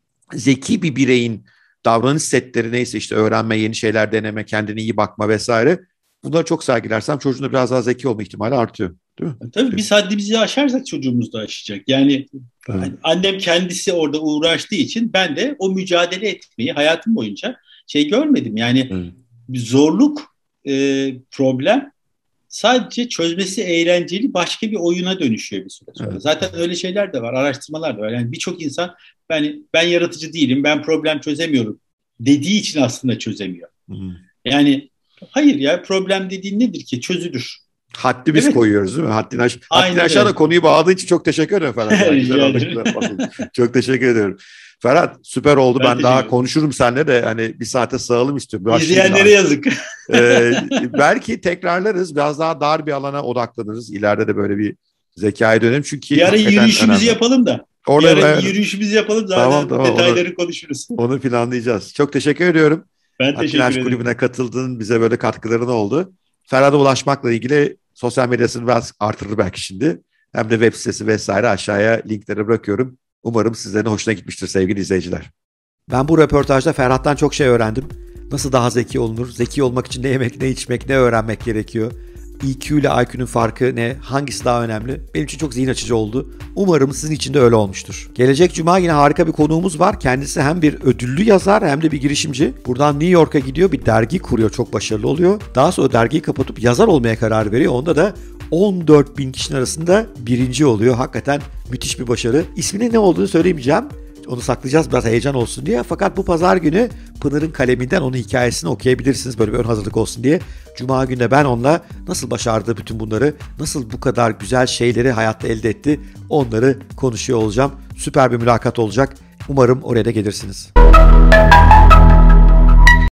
zeki bir bireyin davranış setleri neyse işte öğrenme, yeni şeyler deneme, kendine iyi bakma vesaire. Bunları çok sergilersem çocuğun da biraz daha zeki olma ihtimali artıyor. Değil mi? Tabii biz haddimizi aşarsak çocuğumuz da aşacak. Yani Evet. annem kendisi orada uğraştığı için ben de o mücadele etmeyi hayatım boyunca şey görmedim. Yani Evet. zorluk, e, problem sadece çözmesi eğlenceli başka bir oyuna dönüşüyor bir süre sonra. Evet. Zaten öyle şeyler de var, araştırmalar da var. Yani birçok insan ben, ben yaratıcı değilim, ben problem çözemiyorum dediği için aslında çözemiyor. Hı. Yani hayır ya problem dediğin nedir ki? Çözülür. Haddi biz Evet. koyuyoruz değil mi? Haddini, aş Aynen haddini aşağıda öyle. konuyu bağladığı için çok teşekkür ederim Ferhat. Rica ederim. Çok teşekkür ediyorum. Ferhat süper oldu. Ben Ben, daha teşekkür konuşurum seninle de hani bir saate sığalım istiyorum. Başlayayım İzleyenlere daha. yazık. Ee, belki tekrarlarız. Biraz daha dar bir alana odaklanırız. İleride de böyle bir zekaya dönelim. Çünkü Bir ara hakikaten yürüyüşümüzü önemli. yapalım da. Orada bir ara evet. yürüyüşümüzü yapalım zaten Tamam, tamam, detayları onu, konuşuruz. onu planlayacağız. Çok teşekkür ediyorum. Ben teşekkür Patinaj ederim. Kulübü'ne katıldığın bize böyle katkıların oldu. Ferhat'a ulaşmakla ilgili sosyal medyasını biraz artırır belki şimdi. Hem de web sitesi vesaire aşağıya linkleri bırakıyorum. Umarım sizlerin hoşuna gitmiştir sevgili izleyiciler. Ben bu röportajda Ferhat'tan çok şey öğrendim. Nasıl daha zeki olunur? Zeki olmak için ne yemek, ne içmek, ne öğrenmek gerekiyor? E Q ile I Q'nun farkı ne? Hangisi daha önemli? Benim için çok zihin açıcı oldu. Umarım sizin için de öyle olmuştur. Gelecek Cuma yine harika bir konuğumuz var. Kendisi hem bir ödüllü yazar hem de bir girişimci. Buradan New York'a gidiyor, bir dergi kuruyor. Çok başarılı oluyor. Daha sonra dergiyi kapatıp yazar olmaya karar veriyor. Onda da on dört bin kişinin arasında birinci oluyor. Hakikaten müthiş bir başarı. İsminin ne olduğunu söylemeyeceğim. Onu saklayacağız biraz heyecan olsun diye. Fakat bu pazar günü Pınar'ın kaleminden onun hikayesini okuyabilirsiniz. Böyle bir ön hazırlık olsun diye. Cuma günü de ben onunla nasıl başardı bütün bunları, nasıl bu kadar güzel şeyleri hayatta elde etti onları konuşuyor olacağım. Süper bir mülakat olacak. Umarım oraya da gelirsiniz.